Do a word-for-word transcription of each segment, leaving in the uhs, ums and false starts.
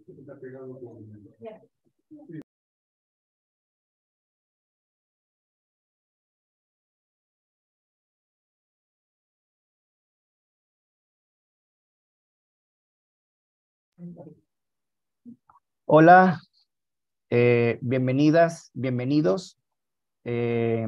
Hola, eh, bienvenidas, bienvenidos. Eh,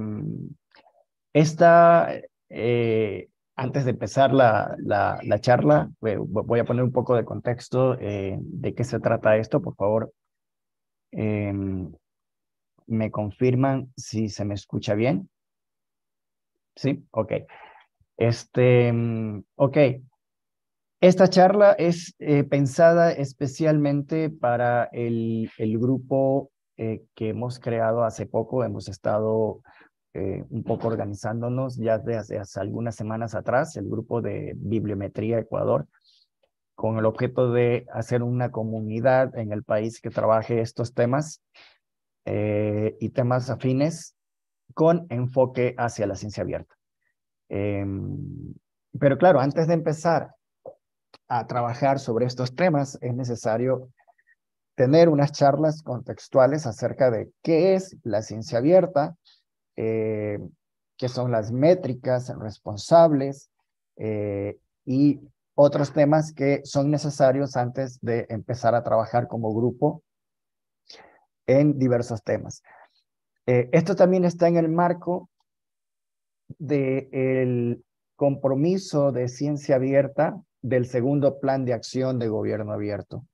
esta, eh, Antes de empezar la, la, la charla, eh, voy a poner un poco de contexto eh, de qué se trata esto. Por favor, eh, me confirman si se me escucha bien. Sí, ok. Este, mm, ok. Esta charla es eh, pensada especialmente para el, el grupo eh, que hemos creado hace poco. Hemos estado eh, un poco organizándonos ya desde hace algunas semanas atrás, el grupo de Bibliometría Ecuador, con el objeto de hacer una comunidad en el país que trabaje estos temas eh, y temas afines con enfoque hacia la ciencia abierta. Eh, pero claro, antes de empezar a trabajar sobre estos temas, es necesario tener unas charlas contextuales acerca de qué es la ciencia abierta, eh, qué son las métricas responsables eh, y otros temas que son necesarios antes de empezar a trabajar como grupo en diversos temas. Eh, esto también está en el marco del compromiso de ciencia abierta del segundo plan de acción de gobierno abierto.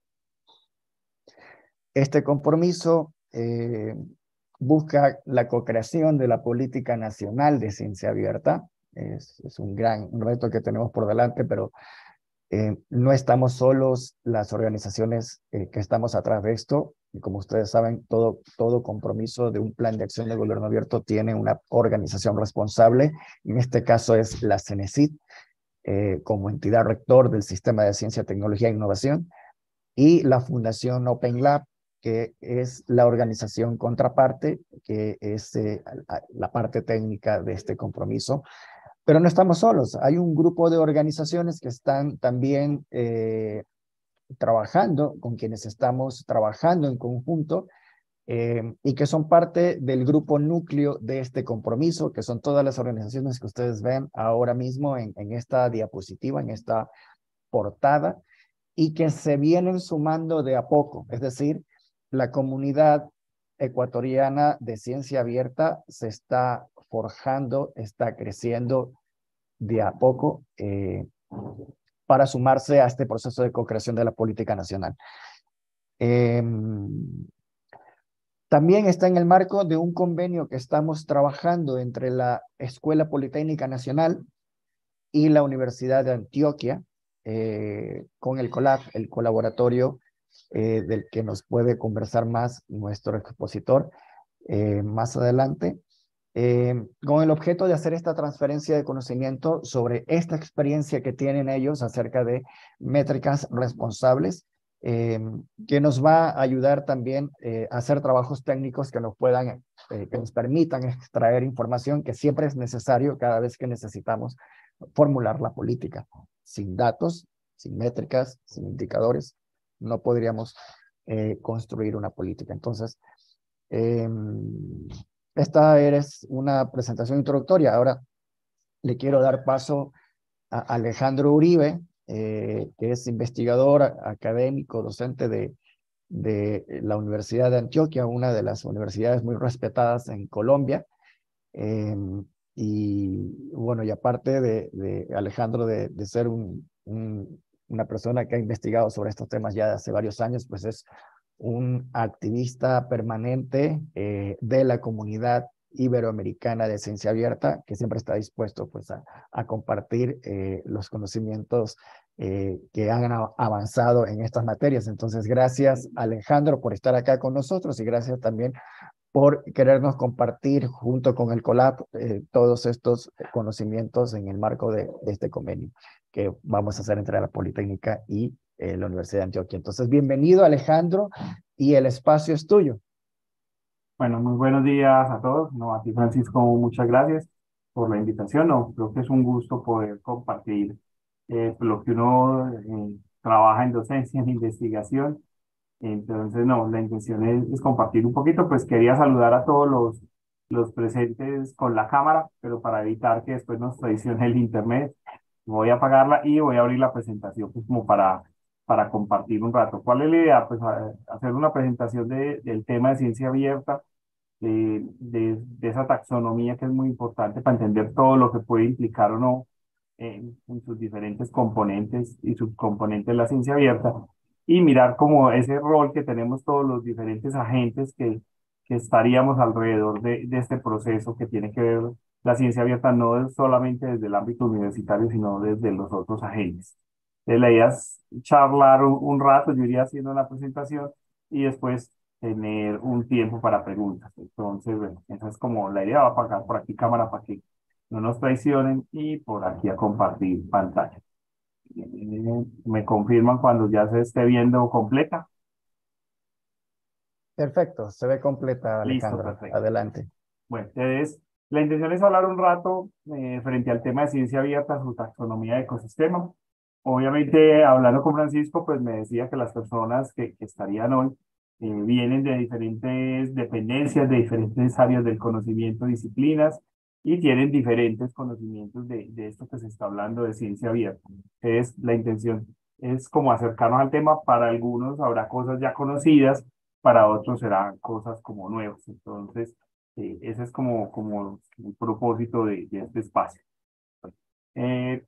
Este compromiso eh, busca la co-creación de la política nacional de ciencia abierta. Es, es un gran un reto que tenemos por delante, pero eh, no estamos solos las organizaciones eh, que estamos atrás de esto. Y como ustedes saben, todo, todo compromiso de un plan de acción de gobierno abierto tiene una organización responsable. En este caso es la CENESID, eh, como entidad rector del Sistema de Ciencia, Tecnología e Innovación, y la Fundación Open Lab, que es la organización contraparte, que es eh, la parte técnica de este compromiso. Pero no estamos solos, hay un grupo de organizaciones que están también eh, trabajando, con quienes estamos trabajando en conjunto, eh, y que son parte del grupo núcleo de este compromiso, que son todas las organizaciones que ustedes ven ahora mismo en, en esta diapositiva, en esta portada, y que se vienen sumando de a poco. Es decir, la comunidad ecuatoriana de ciencia abierta se está forjando, está creciendo de a poco eh, para sumarse a este proceso de co-creación de la política nacional. Eh, También está en el marco de un convenio que estamos trabajando entre la Escuela Politécnica Nacional y la Universidad de Antioquia, eh, con el COLAB, el colaboratorio eh, del que nos puede conversar más nuestro expositor eh, más adelante, eh, con el objeto de hacer esta transferencia de conocimiento sobre esta experiencia que tienen ellos acerca de métricas responsables, eh, que nos va a ayudar también eh, a hacer trabajos técnicos que nos puedan, eh, que nos permitan extraer información que siempre es necesario cada vez que necesitamos formular la política. Sin datos, sin métricas, sin indicadores, no podríamos eh, construir una política. Entonces, eh, esta es una presentación introductoria. Ahora le quiero dar paso a Alejandro Uribe, eh, que es investigador académico, docente de, de la Universidad de Antioquia, una de las universidades muy respetadas en Colombia. Eh, y bueno, y aparte de, de Alejandro de, de ser un, un, una persona que ha investigado sobre estos temas ya de hace varios años, pues es un activista permanente eh, de la comunidad iberoamericana de ciencia abierta, que siempre está dispuesto pues, a, a compartir eh, los conocimientos eh, que han avanzado en estas materias. Entonces, gracias Alejandro por estar acá con nosotros y gracias también por querernos compartir junto con el COLAB eh, todos estos conocimientos en el marco de, de este convenio que vamos a hacer entre la Politécnica y eh, la Universidad de Antioquia. Entonces, bienvenido Alejandro y el espacio es tuyo. Bueno, muy buenos días a todos. No, a ti Francisco, muchas gracias por la invitación. No, creo que es un gusto poder compartir eh, lo que uno eh, trabaja en docencia, en investigación Entonces, no, la intención es, es compartir un poquito, pues quería saludar a todos los, los presentes con la cámara, pero para evitar que después nos traicione el internet, voy a apagarla y voy a abrir la presentación pues, como para, para compartir un rato. ¿Cuál es la idea? Pues a- hacer una presentación de, del tema de ciencia abierta, de, de, de esa taxonomía que es muy importante para entender todo lo que puede implicar o no en, en sus diferentes componentes y subcomponentes de la ciencia abierta y mirar como ese rol que tenemos todos los diferentes agentes que, que estaríamos alrededor de, de este proceso que tiene que ver la ciencia abierta no es solamente desde el ámbito universitario, sino desde los otros agentes. Entonces, la idea es charlar un, un rato, yo iría haciendo la presentación y después tener un tiempo para preguntas. Entonces, bueno, esa es como la idea. Va a apagar por aquí cámara para que no nos traicionen y por aquí a compartir pantalla. Eh, Me confirman cuando ya se esté viendo completa. Perfecto, se ve completa, Listo, Alejandro. perfecto. Adelante. Bueno, entonces, la intención es hablar un rato eh, frente al tema de ciencia abierta, su taxonomía de ecosistema. Obviamente, hablando con Francisco, pues me decía que las personas que, que estarían hoy eh, vienen de diferentes dependencias, de diferentes áreas del conocimiento, disciplinas, y tienen diferentes conocimientos de, de esto que se está hablando de ciencia abierta. Entonces, la intención es como acercarnos al tema. Para algunos habrá cosas ya conocidas, para otros serán cosas como nuevas. Entonces, eh, ese es como, como el propósito de, de este espacio. Eh,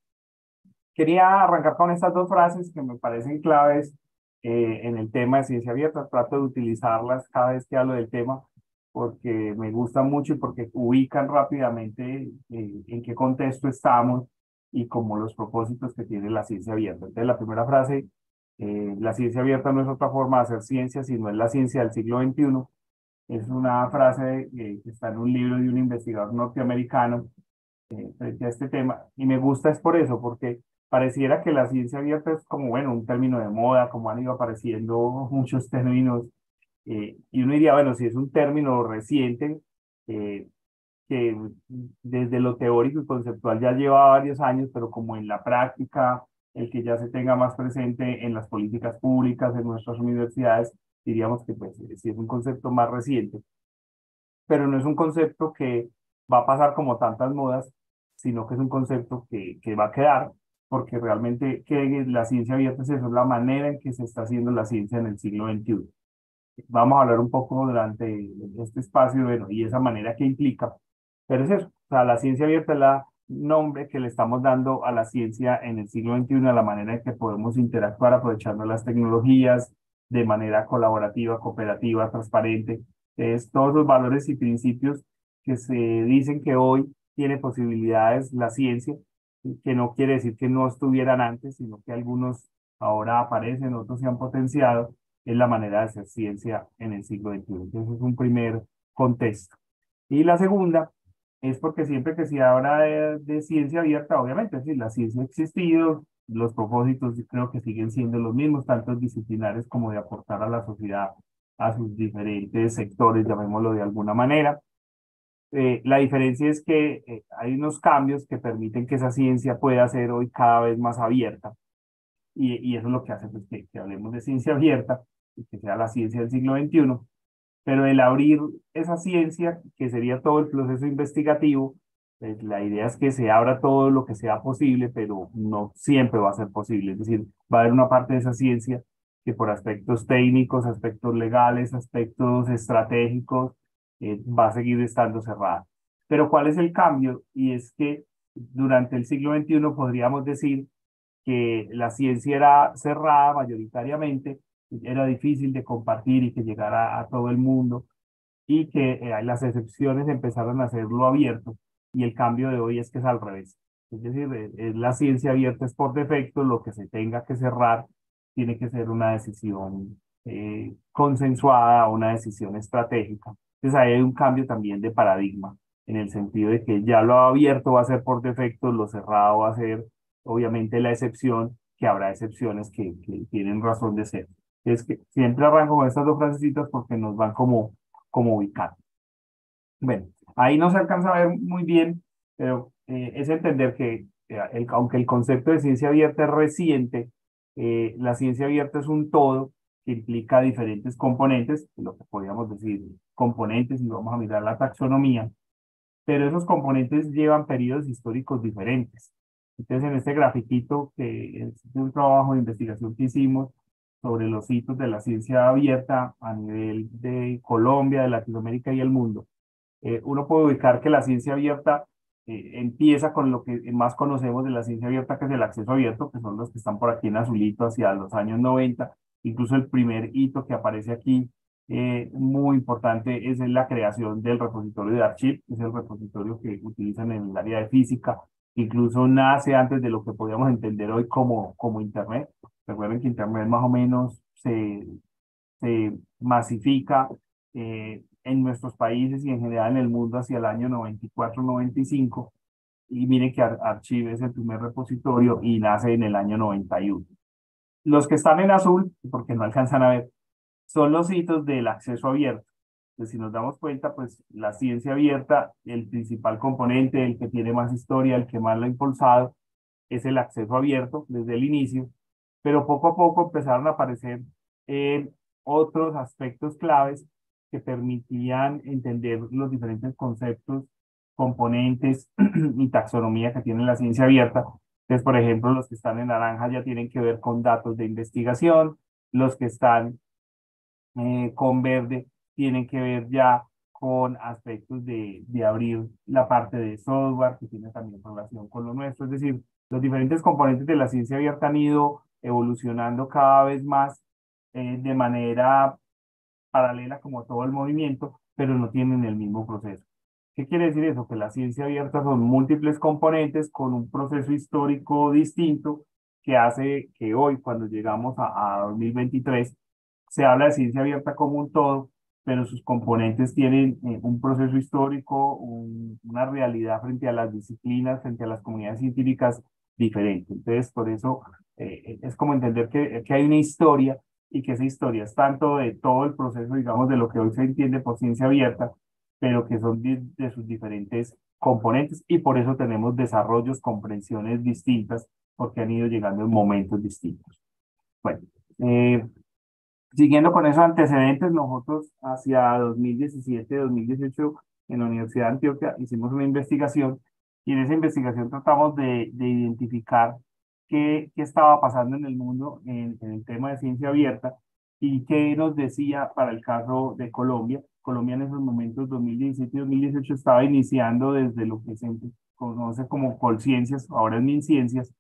Quería arrancar con estas dos frases que me parecen claves eh, en el tema de ciencia abierta. Trato de utilizarlas cada vez que hablo del tema porque me gustan mucho y porque ubican rápidamente eh, en qué contexto estamos y como los propósitos que tiene la ciencia abierta. Entonces, la primera frase, eh, la ciencia abierta no es otra forma de hacer ciencia, sino es la ciencia del siglo veintiuno. Es una frase eh, que está en un libro de un investigador norteamericano eh, frente a este tema. Y me gusta es por eso, porque pareciera que la ciencia abierta es como, bueno, un término de moda, como han ido apareciendo muchos términos. Eh, y uno diría, bueno, si es un término reciente, eh, que desde lo teórico y conceptual ya lleva varios años, pero como en la práctica, el que ya se tenga más presente en las políticas públicas, en nuestras universidades, diríamos que pues sí es un concepto más reciente, pero no es un concepto que va a pasar como tantas modas, sino que es un concepto que, que va a quedar, porque realmente que la ciencia abierta es eso, es la manera en que se está haciendo la ciencia en el siglo veintiuno. Vamos a hablar un poco durante este espacio, bueno, y esa manera que implica, pero es eso, o sea, la ciencia abierta es la nombre que le estamos dando a la ciencia en el siglo veintiuno, a la manera en que podemos interactuar aprovechando las tecnologías de manera colaborativa, cooperativa, transparente. Es todos los valores y principios que se dicen que hoy tiene posibilidades la ciencia, que no quiere decir que no estuvieran antes, sino que algunos ahora aparecen, otros se han potenciado, es la manera de hacer ciencia en el siglo veintiuno. Entonces, es un primer contexto. Y la segunda es porque siempre que se habla de, de ciencia abierta, obviamente, es decir, la ciencia ha existido, los propósitos creo que siguen siendo los mismos, tanto disciplinares como de aportar a la sociedad, a sus diferentes sectores, llamémoslo de alguna manera. Eh, la diferencia es que eh, hay unos cambios que permiten que esa ciencia pueda ser hoy cada vez más abierta y, y eso es lo que hace pues, que, que hablemos de ciencia abierta y que sea la ciencia del siglo veintiuno, pero el abrir esa ciencia, que sería todo el proceso investigativo, pues la idea es que se abra todo lo que sea posible, pero no siempre va a ser posible. Es decir, va a haber una parte de esa ciencia que por aspectos técnicos, aspectos legales, aspectos estratégicos, eh, va a seguir estando cerrada. Pero ¿cuál es el cambio? Y es que durante el siglo veintiuno podríamos decir que la ciencia era cerrada mayoritariamente, era difícil de compartir y que llegara a todo el mundo, y que eh, las excepciones empezaron a hacerlo abierto, y el cambio de hoy es que es al revés. Es decir, eh, es la ciencia abierta es por defecto, lo que se tenga que cerrar tiene que ser una decisión eh, consensuada, una decisión estratégica. Entonces ahí hay un cambio también de paradigma, en el sentido de que ya lo abierto va a ser por defecto, lo cerrado va a ser obviamente la excepción, que habrá excepciones que, que tienen razón de ser. Es que siempre arranco con estas dos frasecitas porque nos van como, como ubicando. Bueno, ahí no se alcanza a ver muy bien, pero eh, es entender que eh, el- aunque el concepto de ciencia abierta es reciente, eh, la ciencia abierta es un todo que implica diferentes componentes, lo que podríamos decir componentes, y vamos a mirar la taxonomía, pero esos componentes llevan periodos históricos diferentes. Entonces, en este grafiquito, que es de un trabajo de investigación que hicimos sobre los hitos de la ciencia abierta a nivel de Colombia, de Latinoamérica y el mundo, eh, uno puede ubicar que la ciencia abierta eh, empieza con lo que más conocemos de la ciencia abierta, que es el acceso abierto, que son los que están por aquí en azulito hacia los años noventa. Incluso el primer hito que aparece aquí, eh, muy importante, es la creación del repositorio de Archive, que es el repositorio que utilizan en el área de física. Incluso nace antes de lo que podríamos entender hoy como, como Internet. Recuerden que Internet más o menos se, se masifica eh, en nuestros países y en general en el mundo hacia el año noventa y cuatro noventa y cinco. Y miren que Ar Archive es el primer repositorio y nace en el año noventa y uno. Los que están en azul, porque no alcanzan a ver, son los hitos del acceso abierto. Entonces, si nos damos cuenta, pues la ciencia abierta, el principal componente, el que tiene más historia, el que más lo ha impulsado, es el acceso abierto desde el inicio, pero poco a poco empezaron a aparecer eh, otros aspectos claves que permitían entender los diferentes conceptos, componentes y taxonomía que tiene la ciencia abierta. Entonces, por ejemplo, los que están en naranja ya tienen que ver con datos de investigación, los que están eh, con verde tienen que ver ya con aspectos de, de abrir la parte de software, que tiene también relación con lo nuestro. Es decir, los diferentes componentes de la ciencia abierta han ido evolucionando cada vez más eh, de manera paralela como todo el movimiento, pero no tienen el mismo proceso. ¿Qué quiere decir eso? Que la ciencia abierta son múltiples componentes con un proceso histórico distinto que hace que hoy, cuando llegamos a, a dos mil veintitrés, se habla de ciencia abierta como un todo, pero sus componentes tienen eh, un proceso histórico, un, una realidad frente a las disciplinas, frente a las comunidades científicas diferente. Entonces, por eso eh, es como entender que, que hay una historia y que esa historia es tanto de todo el proceso, digamos, de lo que hoy se entiende por ciencia abierta, pero que son de, de sus diferentes componentes y por eso tenemos desarrollos, comprensiones distintas, porque han ido llegando en momentos distintos. Bueno, eh, siguiendo con esos antecedentes, nosotros hacia dos mil diecisiete, dos mil dieciocho, en la Universidad de Antioquia hicimos una investigación y en esa investigación tratamos de, de identificar qué, qué estaba pasando en el mundo en, en el tema de ciencia abierta y qué nos decía para el caso de Colombia. Colombia en esos momentos, dos mil diecisiete y dos mil dieciocho, estaba iniciando desde lo que se conoce como Colciencias, ahora es MinCiencias,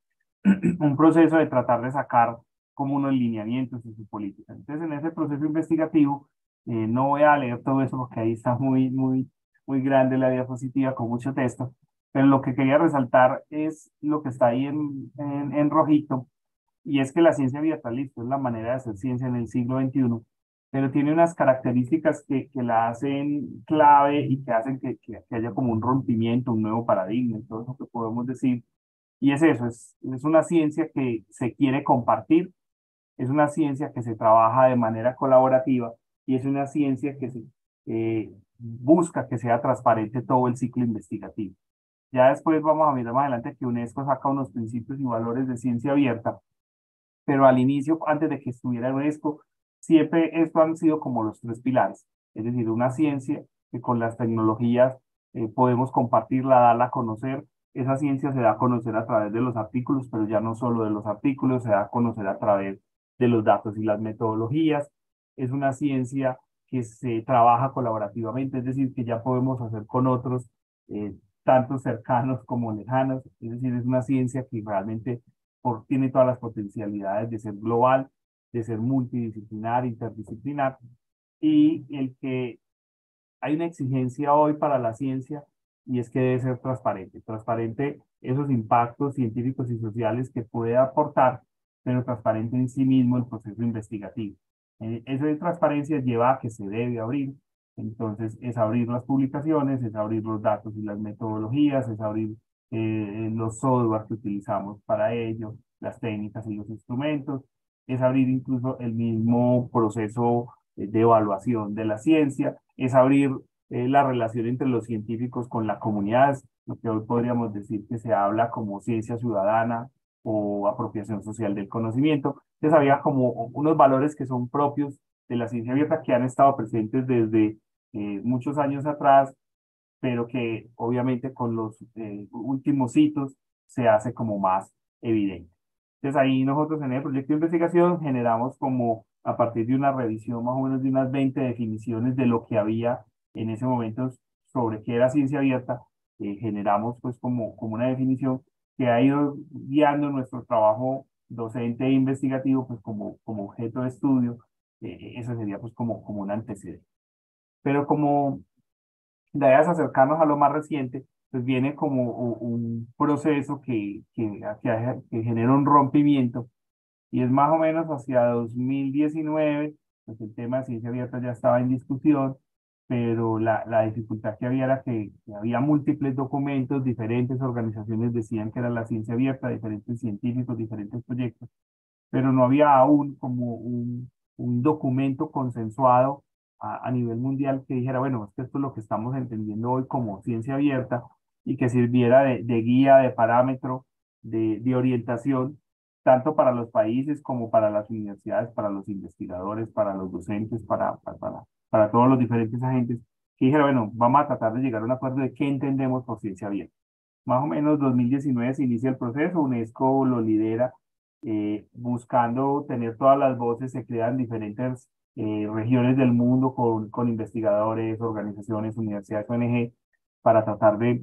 un proceso de tratar de sacar como unos lineamientos en su política. Entonces, en ese proceso investigativo, eh, no voy a leer todo eso porque ahí está muy, muy, muy grande la diapositiva con mucho texto, pero lo que quería resaltar es lo que está ahí en, en, en rojito, y es que la ciencia abierta, listo, es la manera de hacer ciencia en el siglo veintiuno, pero tiene unas características que, que la hacen clave y que hacen que, que, que haya como un rompimiento, un nuevo paradigma, y todo eso que podemos decir. Y es eso, es, es una ciencia que se quiere compartir, es una ciencia que se trabaja de manera colaborativa y es una ciencia que se, eh, busca que sea transparente todo el ciclo investigativo. Ya después vamos a mirar más adelante que UNESCO saca unos principios y valores de ciencia abierta, pero al inicio, antes de que estuviera UNESCO, siempre esto han sido como los tres pilares, es decir, una ciencia que con las tecnologías eh, podemos compartirla, darla a conocer. Esa ciencia se da a conocer a través de los artículos, pero ya no solo de los artículos, se da a conocer a través de los datos y las metodologías. Es una ciencia que se trabaja colaborativamente, es decir, que ya podemos hacer con otros, eh, tanto cercanos como lejanos, es decir, es una ciencia que realmente por, tiene todas las potencialidades de ser global, de ser multidisciplinar, interdisciplinar, y el que hay una exigencia hoy para la ciencia y es que debe ser transparente. Transparente esos impactos científicos y sociales que puede aportar, pero transparente en sí mismo el proceso investigativo. Eh, esa transparencia lleva a que se debe abrir. Entonces, es abrir las publicaciones, es abrir los datos y las metodologías, es abrir eh, los software que utilizamos para ello, las técnicas y los instrumentos, es abrir incluso el mismo proceso de evaluación de la ciencia, es abrir eh, la relación entre los científicos con la comunidad, lo que hoy podríamos decir que se habla como ciencia ciudadana o apropiación social del conocimiento, Entonces había como unos valores que son propios de la ciencia abierta que han estado presentes desde eh, muchos años atrás, pero que obviamente con los eh, últimos hitos se hace como más evidente. Entonces ahí nosotros en el proyecto de investigación generamos como a partir de una revisión más o menos de unas veinte definiciones de lo que había en ese momento sobre qué era ciencia abierta, eh, generamos pues como, como una definición que ha ido guiando nuestro trabajo docente e investigativo pues como, como objeto de estudio. Eh, eso sería pues como, como un antecedente. Pero como la idea es acercarnos a lo más reciente, pues viene como u- un proceso que, que, que, que genera un rompimiento y es más o menos hacia dos mil diecinueve, pues el tema de ciencia abierta ya estaba en discusión, pero la, la dificultad que había era que, que había múltiples documentos, diferentes organizaciones decían que era la ciencia abierta, diferentes científicos, diferentes proyectos, pero no había aún como un, un documento consensuado a, a nivel mundial que dijera, bueno, es que esto es lo que estamos entendiendo hoy como ciencia abierta y que sirviera de, de guía, de parámetro, de, de orientación, tanto para los países como para las universidades, para los investigadores, para los docentes, para, para, para, para todos los diferentes agentes, que dijera, bueno, vamos a tratar de llegar a un acuerdo de qué entendemos por ciencia abierta. Más o menos dos mil diecinueve se inicia el proceso, UNESCO lo lidera eh, buscando tener todas las voces, se crean diferentes eh, regiones del mundo con, con investigadores, organizaciones, universidades, O N G, para tratar de,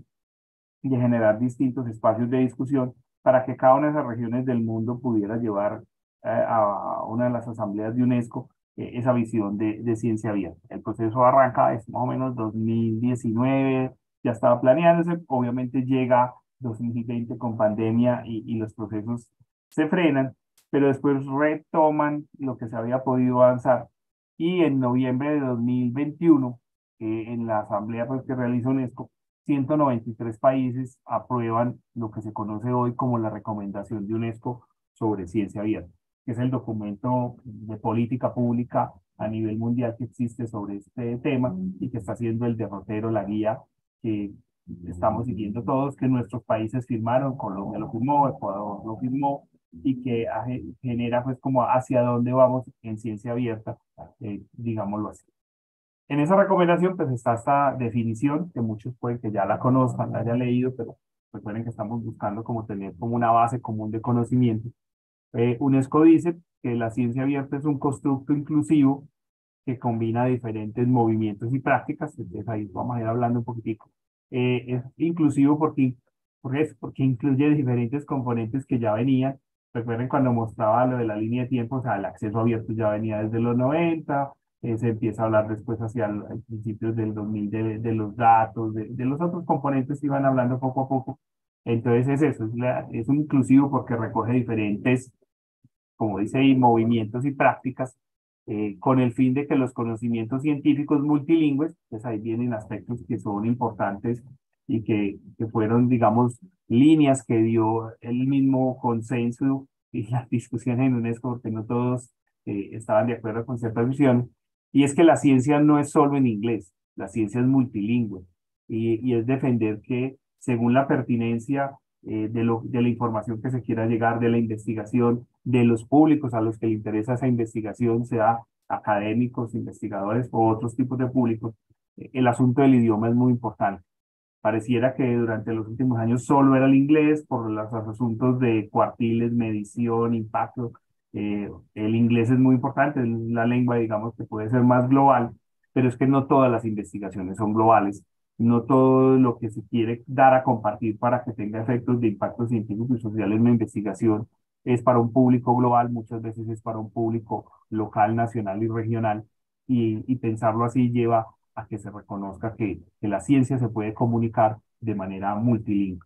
de generar distintos espacios de discusión para que cada una de esas regiones del mundo pudiera llevar eh, a una de las asambleas de UNESCO eh, esa visión de, de ciencia abierta. El proceso arranca, es más o menos dos mil diecinueve, ya estaba planeándose, obviamente llega dos mil veinte con pandemia y, y los procesos se frenan, pero después retoman lo que se había podido avanzar y en noviembre de dos mil veintiuno, eh, en la asamblea pues, que realiza UNESCO, ciento noventa y tres países aprueban lo que se conoce hoy como la recomendación de UNESCO sobre ciencia abierta, que es el documento de política pública a nivel mundial que existe sobre este tema y que está siendo el derrotero, la guía que estamos siguiendo todos, que nuestros países firmaron, Colombia lo firmó, Ecuador lo firmó, y que genera pues como hacia dónde vamos en ciencia abierta, eh, digámoslo así. En esa recomendación pues está esta definición que muchos pueden que ya la conozcan, la hayan leído, pero recuerden que estamos buscando como tener como una base común de conocimiento. Eh, UNESCO dice que la ciencia abierta es un constructo inclusivo que combina diferentes movimientos y prácticas, entonces ahí vamos a ir hablando un poquitico. Eh, es inclusivo porque, porque, es, porque incluye diferentes componentes que ya venían. Recuerden cuando mostraba lo de la línea de tiempo, o sea, el acceso abierto ya venía desde los noventa, eh, se empieza a hablar después hacia el, el principios del dos mil de, de los datos, de, de los otros componentes que iban hablando poco a poco. Entonces es eso, es, la, es un inclusivo porque recoge diferentes, como dice ahí, movimientos y prácticas, eh, con el fin de que los conocimientos científicos multilingües, pues ahí vienen aspectos que son importantes y que, que fueron, digamos, líneas que dio el mismo consenso y las discusiones en UNESCO, porque no todos eh, estaban de acuerdo con cierta visión, y es que la ciencia no es solo en inglés, la ciencia es multilingüe, y, y es defender que según la pertinencia eh, de, lo, de la información que se quiera llegar, de la investigación, de los públicos a los que le interesa esa investigación, sea académicos, investigadores o otros tipos de públicos, eh, el asunto del idioma es muy importante. Pareciera que durante los últimos años solo era el inglés por los asuntos de cuartiles, medición, impacto. Eh, el inglés es muy importante, es la lengua, digamos, que puede ser más global, pero es que no todas las investigaciones son globales. No todo lo que se quiere dar a compartir para que tenga efectos de impacto científico y social en una investigación es para un público global, muchas veces es para un público local, nacional y regional. Y, y pensarlo así lleva a que se reconozca que, que la ciencia se puede comunicar de manera multilingüe.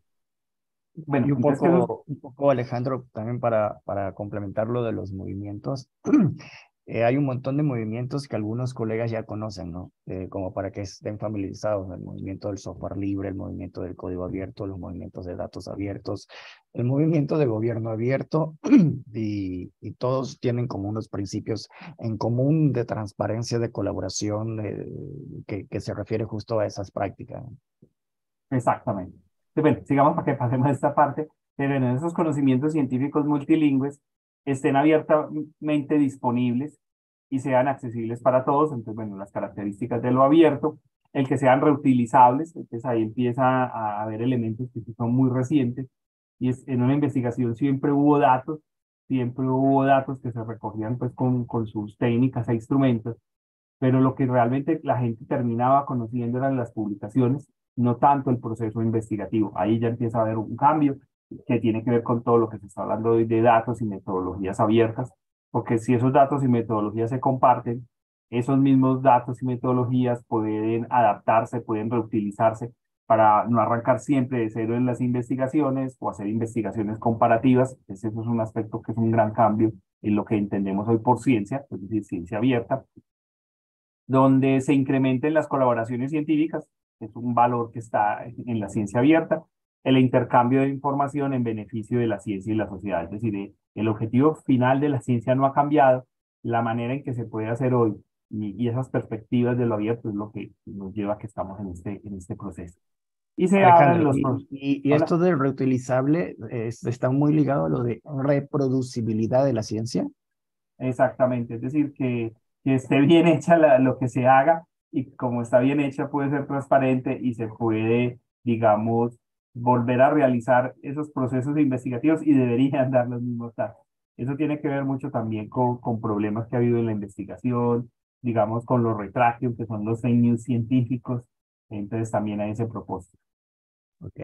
Bueno, Y un entonces, ¿qué es poco, un poco Alejandro, también para, para complementar lo de los movimientos, eh, hay un montón de movimientos que algunos colegas ya conocen, ¿no? Eh, como para que estén familiarizados, el movimiento del software libre, el movimiento del código abierto, los movimientos de datos abiertos, el movimiento de gobierno abierto, y, y todos tienen como unos principios en común de transparencia, de colaboración, eh, que, que se refiere justo a esas prácticas. exactamente? Entonces, bueno, sigamos para que pasemos a esta parte, pero en esos conocimientos científicos multilingües, estén abiertamente disponibles y sean accesibles para todos. Entonces, bueno, las características de lo abierto, el que sean reutilizables, entonces ahí empieza a haber elementos que sí son muy recientes, y es, en una investigación siempre hubo datos, siempre hubo datos que se recogían pues con, con sus técnicas e instrumentos, pero lo que realmente la gente terminaba conociendo eran las publicaciones, no tanto el proceso investigativo. Ahí ya empieza a haber un cambio que tiene que ver con todo lo que se está hablando hoy de datos y metodologías abiertas, porque si esos datos y metodologías se comparten, esos mismos datos y metodologías pueden adaptarse, pueden reutilizarse para no arrancar siempre de cero en las investigaciones o hacer investigaciones comparativas. Ese es un aspecto que es un gran cambio en lo que entendemos hoy por ciencia, es decir, ciencia abierta, donde se incrementen las colaboraciones científicas, que es un valor que está en la ciencia abierta, el intercambio de información en beneficio de la ciencia y la sociedad. Es decir, el objetivo final de la ciencia no ha cambiado, la manera en que se puede hacer hoy y, y esas perspectivas de lo abierto es lo que nos lleva a que estamos en este, en este proceso. Y se Alejandro, abren los y, procesos. y, y Hola. esto de reutilizable es- está muy ligado a lo de reproducibilidad de la ciencia. Exactamente, es decir, que, que esté bien hecha la- lo que se haga, y como está bien hecha puede ser transparente y se puede, digamos, volver a realizar esos procesos investigativos y deberían dar los mismos datos. Eso tiene que ver mucho también con, con problemas que ha habido en la investigación, digamos, con los retractios, que son los fake news científicos. Entonces también hay ese propósito. Ok.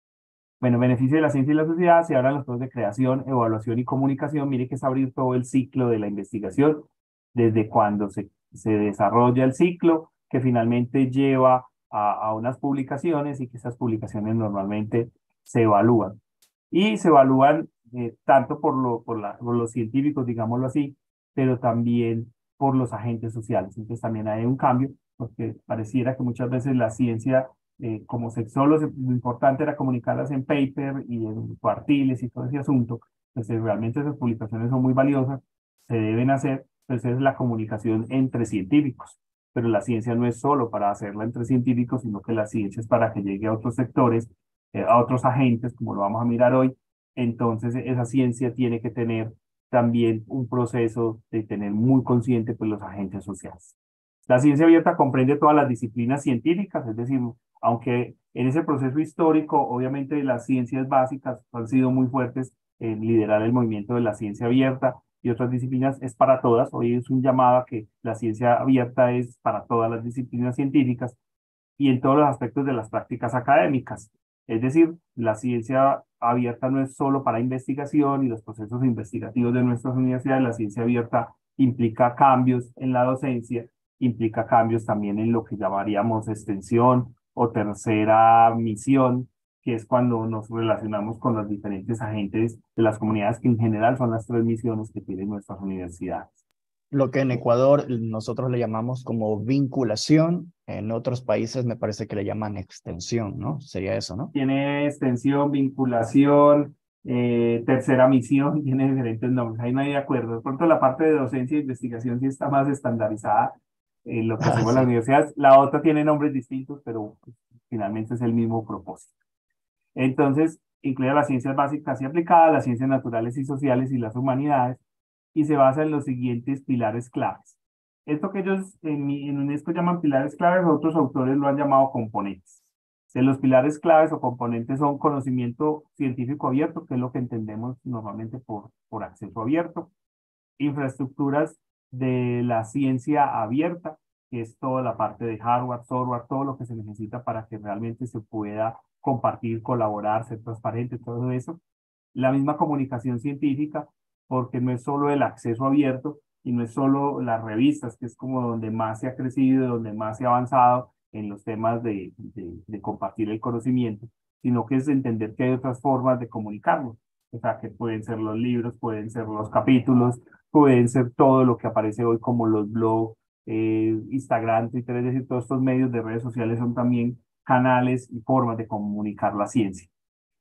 Bueno, beneficio de la ciencia y la sociedad, se hablan los procesos de creación, evaluación y comunicación. Mire que es abrir todo el ciclo de la investigación, desde cuando se, se desarrolla el ciclo, que finalmente lleva a, a unas publicaciones, y que esas publicaciones normalmente se evalúan. Y se evalúan eh, tanto por, lo, por, la, por los científicos, digámoslo así, pero también por los agentes sociales. Entonces también hay un cambio, porque pareciera que muchas veces la ciencia, eh, como sexólogos, lo importante era comunicarlas en paper y en cuartiles y todo ese asunto. Entonces realmente esas publicaciones son muy valiosas, se deben hacer. Entonces es la comunicación entre científicos, pero la ciencia no es solo para hacerla entre científicos, sino que la ciencia es para que llegue a otros sectores, eh, a otros agentes, como lo vamos a mirar hoy. Entonces esa ciencia tiene que tener también un proceso de tener muy consciente pues los agentes sociales. La ciencia abierta comprende todas las disciplinas científicas, es decir, aunque en ese proceso histórico, obviamente las ciencias básicas han sido muy fuertes en liderar el movimiento de la ciencia abierta y otras disciplinas, es para todas. Hoy es un llamado a que la ciencia abierta es para todas las disciplinas científicas y en todos los aspectos de las prácticas académicas. Es decir, la ciencia abierta no es solo para investigación y los procesos investigativos de nuestras universidades. La ciencia abierta implica cambios en la docencia, implica cambios también en lo que llamaríamos extensión o tercera misión, que es cuando nos relacionamos con los diferentes agentes de las comunidades, que en general son las tres misiones que tienen nuestras universidades. Lo que en Ecuador nosotros le llamamos como vinculación, en otros países me parece que le llaman extensión, ¿no? Sería eso, ¿no? Tiene extensión, vinculación, eh, tercera misión, tiene diferentes nombres. Ahí no hay de acuerdo. De pronto la parte de docencia e investigación sí está más estandarizada en lo que Ah, hacemos en las sí. universidades. La otra tiene nombres distintos, pero pues, finalmente es el mismo propósito. Entonces, incluye las ciencias básicas y aplicadas, las ciencias naturales y sociales y las humanidades, y se basa en los siguientes pilares claves. Esto que ellos en, en UNESCO llaman pilares claves, otros autores lo han llamado componentes. De los pilares claves o componentes son conocimiento científico abierto, que es lo que entendemos normalmente por, por acceso abierto; infraestructuras de la ciencia abierta, que es toda la parte de hardware, software, todo lo que se necesita para que realmente se pueda compartir, colaborar, ser transparente, todo eso; la misma comunicación científica, porque no es solo el acceso abierto y no es solo las revistas, que es como donde más se ha crecido, donde más se ha avanzado en los temas de, de, de compartir el conocimiento, sino que es entender que hay otras formas de comunicarlo. O sea, que pueden ser los libros, pueden ser los capítulos, pueden ser todo lo que aparece hoy como los blogs, eh, Instagram, Twitter, es decir, todos estos medios de redes sociales son también canales y formas de comunicar la ciencia.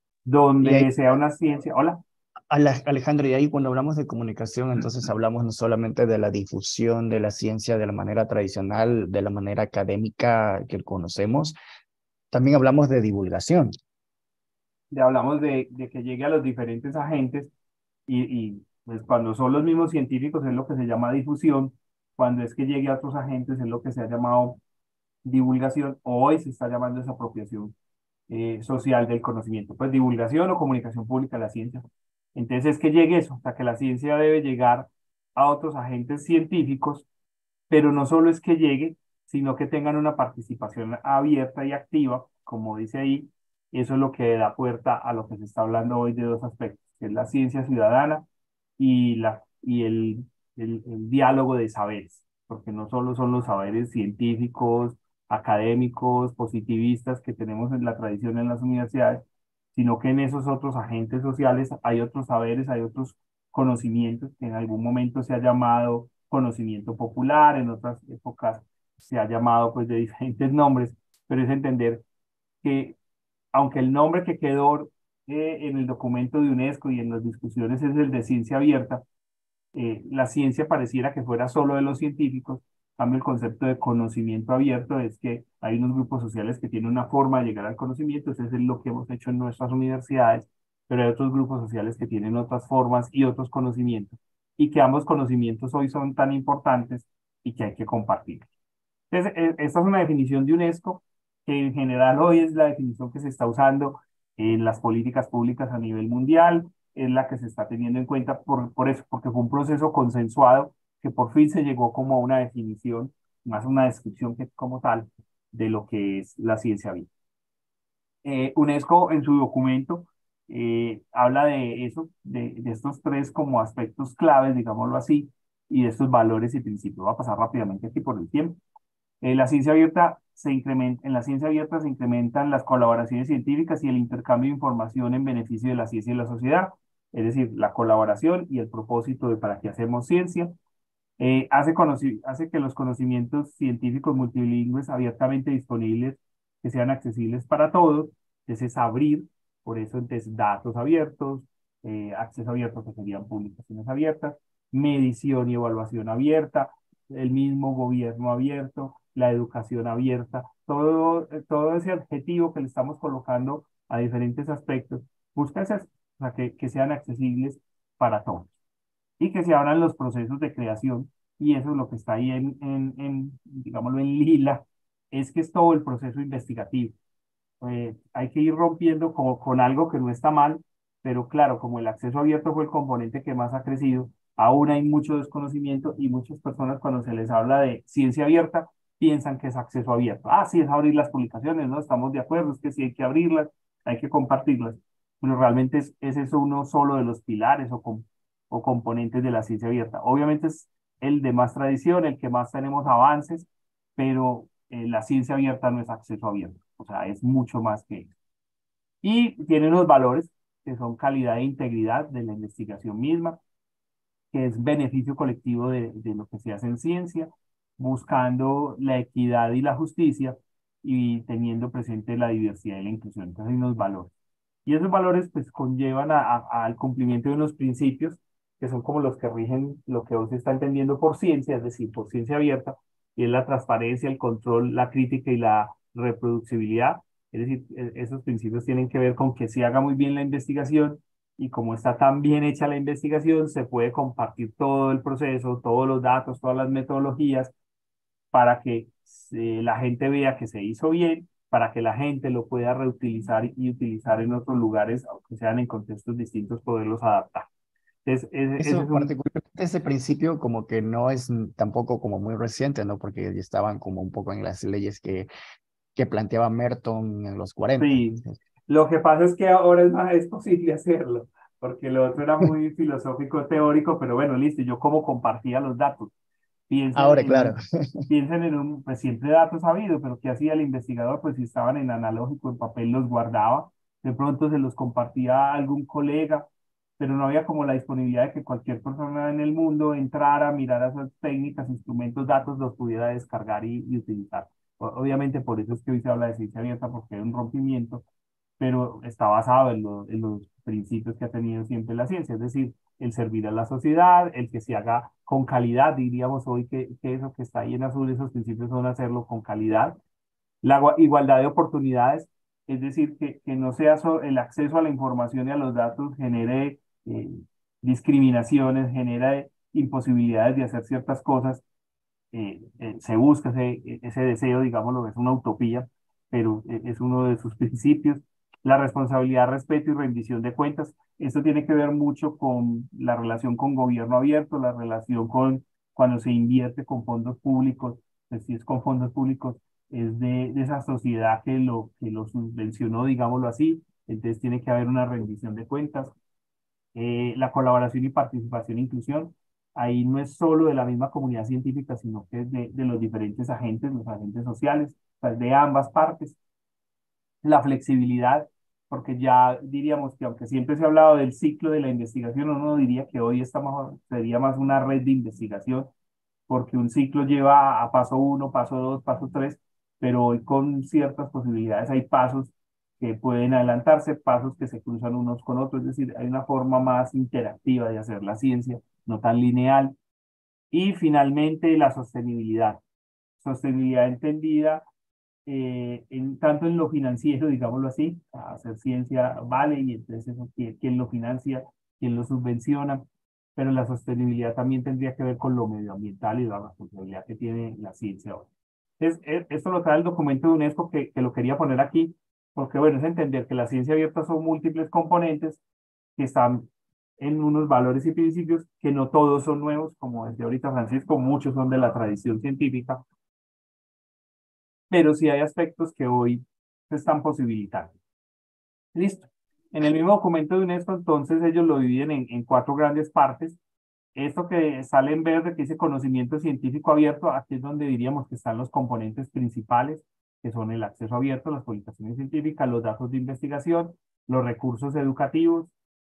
Y ahí, Donde sea una ciencia, hola. Ale- Alejandro, y ahí cuando hablamos de comunicación, entonces hablamos no solamente de la difusión de la ciencia de la manera tradicional, de la manera académica que conocemos, también hablamos de divulgación. Ya hablamos de, de que llegue a los diferentes agentes y, y Pues cuando son los mismos científicos es lo que se llama difusión, cuando es que llegue a otros agentes es lo que se ha llamado divulgación, o hoy se está llamando esa apropiación eh, social del conocimiento, pues divulgación o comunicación pública de la ciencia. Entonces es que llegue eso, hasta que la ciencia debe llegar a otros agentes científicos, pero no solo es que llegue, sino que tengan una participación abierta y activa, como dice ahí, eso es lo que da puerta a lo que se está hablando hoy de dos aspectos, que es la ciencia ciudadana y, la, y el, el, el diálogo de saberes, porque no solo son los saberes científicos, académicos, positivistas que tenemos en la tradición en las universidades, sino que en esos otros agentes sociales hay otros saberes, hay otros conocimientos que en algún momento se ha llamado conocimiento popular, en otras épocas se ha llamado pues de diferentes nombres, pero es entender que aunque el nombre que quedó eh, en el documento de UNESCO y en las discusiones es el de ciencia abierta, eh, la ciencia pareciera que fuera solo de los científicos. En cambio, el concepto de conocimiento abierto es que hay unos grupos sociales que tienen una forma de llegar al conocimiento, eso es lo que hemos hecho en nuestras universidades, pero hay otros grupos sociales que tienen otras formas y otros conocimientos, y que ambos conocimientos hoy son tan importantes y que hay que compartir. Entonces, eh, esta es una definición de UNESCO que en general hoy es la definición que se está usando en las políticas públicas a nivel mundial, es la que se está teniendo en cuenta por, por eso, porque fue un proceso consensuado que por fin se llegó como a una definición, más una descripción que como tal de lo que es la ciencia viva. Eh, UNESCO en su documento eh, habla de eso, de, de estos tres como aspectos claves, digámoslo así, y de estos valores y principios. Va a pasar rápidamente aquí por el tiempo. Eh, la ciencia abierta se incrementa, en la ciencia abierta se incrementan las colaboraciones científicas y el intercambio de información en beneficio de la ciencia y la sociedad, es decir, la colaboración y el propósito de para qué hacemos ciencia. Eh, hace, hace que los conocimientos científicos multilingües abiertamente disponibles, que sean accesibles para todos, entonces abrir, por eso entonces datos abiertos, eh, acceso abierto que serían publicaciones abiertas, medición y evaluación abierta, el mismo gobierno abierto, la educación abierta, todo, todo ese adjetivo que le estamos colocando a diferentes aspectos, busca ese, o sea, que, que sean accesibles para todos y que se abran los procesos de creación, y eso es lo que está ahí en, en, en digámoslo, en lila, es que es todo el proceso investigativo. Eh, hay que ir rompiendo con, con algo que no está mal, pero claro, como el acceso abierto fue el componente que más ha crecido, aún hay mucho desconocimiento y muchas personas cuando se les habla de ciencia abierta piensan que es acceso abierto. Ah, sí, es abrir las publicaciones, ¿no? Estamos de acuerdo, es que sí hay que abrirlas, hay que compartirlas, pero realmente es, es eso uno solo de los pilares o, com, o componentes de la ciencia abierta. Obviamente es el de más tradición, el que más tenemos avances, pero eh, la ciencia abierta no es acceso abierto, o sea, es mucho más que eso. Y tiene unos valores que son calidad e integridad de la investigación misma, que es beneficio colectivo de, de lo que se hace en ciencia, buscando la equidad y la justicia y teniendo presente la diversidad y la inclusión. Entonces hay unos valores. Y esos valores pues conllevan a, a, al cumplimiento de unos principios que son como los que rigen lo que hoy se está entendiendo por ciencia, es decir, por ciencia abierta, y es la transparencia, el control, la crítica y la reproducibilidad. Es decir, e- esos principios tienen que ver con que se haga muy bien la investigación, y como está tan bien hecha la investigación, se puede compartir todo el proceso, todos los datos, todas las metodologías, para que eh, la gente vea que se hizo bien, para que la gente lo pueda reutilizar y utilizar en otros lugares, aunque sean en contextos distintos, poderlos adaptar. Entonces, ese, ese es Eso un, particularmente, ese principio como que no es mm, tampoco como muy reciente, ¿no? Porque ya estaban como un poco en las leyes que, que planteaba Merton en los cuarenta. sí. Lo que pasa es que ahora es más es posible hacerlo, porque lo otro era muy filosófico, teórico, pero bueno, listo, yo como compartía los datos. Piensen Ahora, en claro. un, piensen en un, pues siempre datos habido, pero ¿qué hacía el investigador? Pues si estaban en analógico, en papel, los guardaba, de pronto se los compartía a algún colega, pero no había como la disponibilidad de que cualquier persona en el mundo entrara, mirara esas técnicas, instrumentos, datos, los pudiera descargar y, y utilizar. O- Obviamente por eso es que hoy se habla de ciencia abierta, porque hay un rompimiento, pero está basado en, lo- en los principios que ha tenido siempre la ciencia, es decir, el servir a la sociedad, el que se haga con calidad, diríamos hoy que, que eso que está ahí en azul, esos principios son hacerlo con calidad, la gua- igualdad de oportunidades, es decir, que, que no sea so- el acceso a la información y a los datos genere eh, discriminaciones, genera imposibilidades de hacer ciertas cosas, eh, eh, se busca ese, ese deseo, digámoslo, es una utopía, pero eh, es uno de sus principios. La responsabilidad, respeto y rendición de cuentas. Esto tiene que ver mucho con la relación con gobierno abierto, la relación con cuando se invierte con fondos públicos, pues si es con fondos públicos, es de, de esa sociedad que lo, que lo subvencionó, digámoslo así, entonces tiene que haber una rendición de cuentas. Eh, la colaboración y participación e inclusión, ahí no es solo de la misma comunidad científica, sino que es de, de los diferentes agentes, los agentes sociales, o sea, de ambas partes. La flexibilidad, porque ya diríamos que aunque siempre se ha hablado del ciclo de la investigación, uno diría que hoy estamos, sería más una red de investigación, porque un ciclo lleva a paso uno, paso dos, paso tres, pero hoy con ciertas posibilidades hay pasos que pueden adelantarse, pasos que se cruzan unos con otros, es decir, hay una forma más interactiva de hacer la ciencia, no tan lineal. Y finalmente la sostenibilidad. Sostenibilidad entendida eh, en, tanto en lo financiero, digámoslo así, hacer ciencia vale y entonces eso, ¿quién, quién lo financia? ¿Quién lo subvenciona? Pero la sostenibilidad también tendría que ver con lo medioambiental y la responsabilidad que tiene la ciencia hoy. Es, es, esto lo trae el documento de UNESCO que, que lo quería poner aquí, porque bueno, es entender que la ciencia abierta son múltiples componentes que están en unos valores y principios que no todos son nuevos, como decía ahorita Francisco, muchos son de la tradición científica, pero sí hay aspectos que hoy se están posibilitando. Listo. En el mismo documento de UNESCO, entonces, ellos lo dividen en, en cuatro grandes partes. Esto que sale en verde, que dice conocimiento científico abierto, aquí es donde diríamos que están los componentes principales, que son el acceso abierto, las publicaciones científicas, los datos de investigación, los recursos educativos,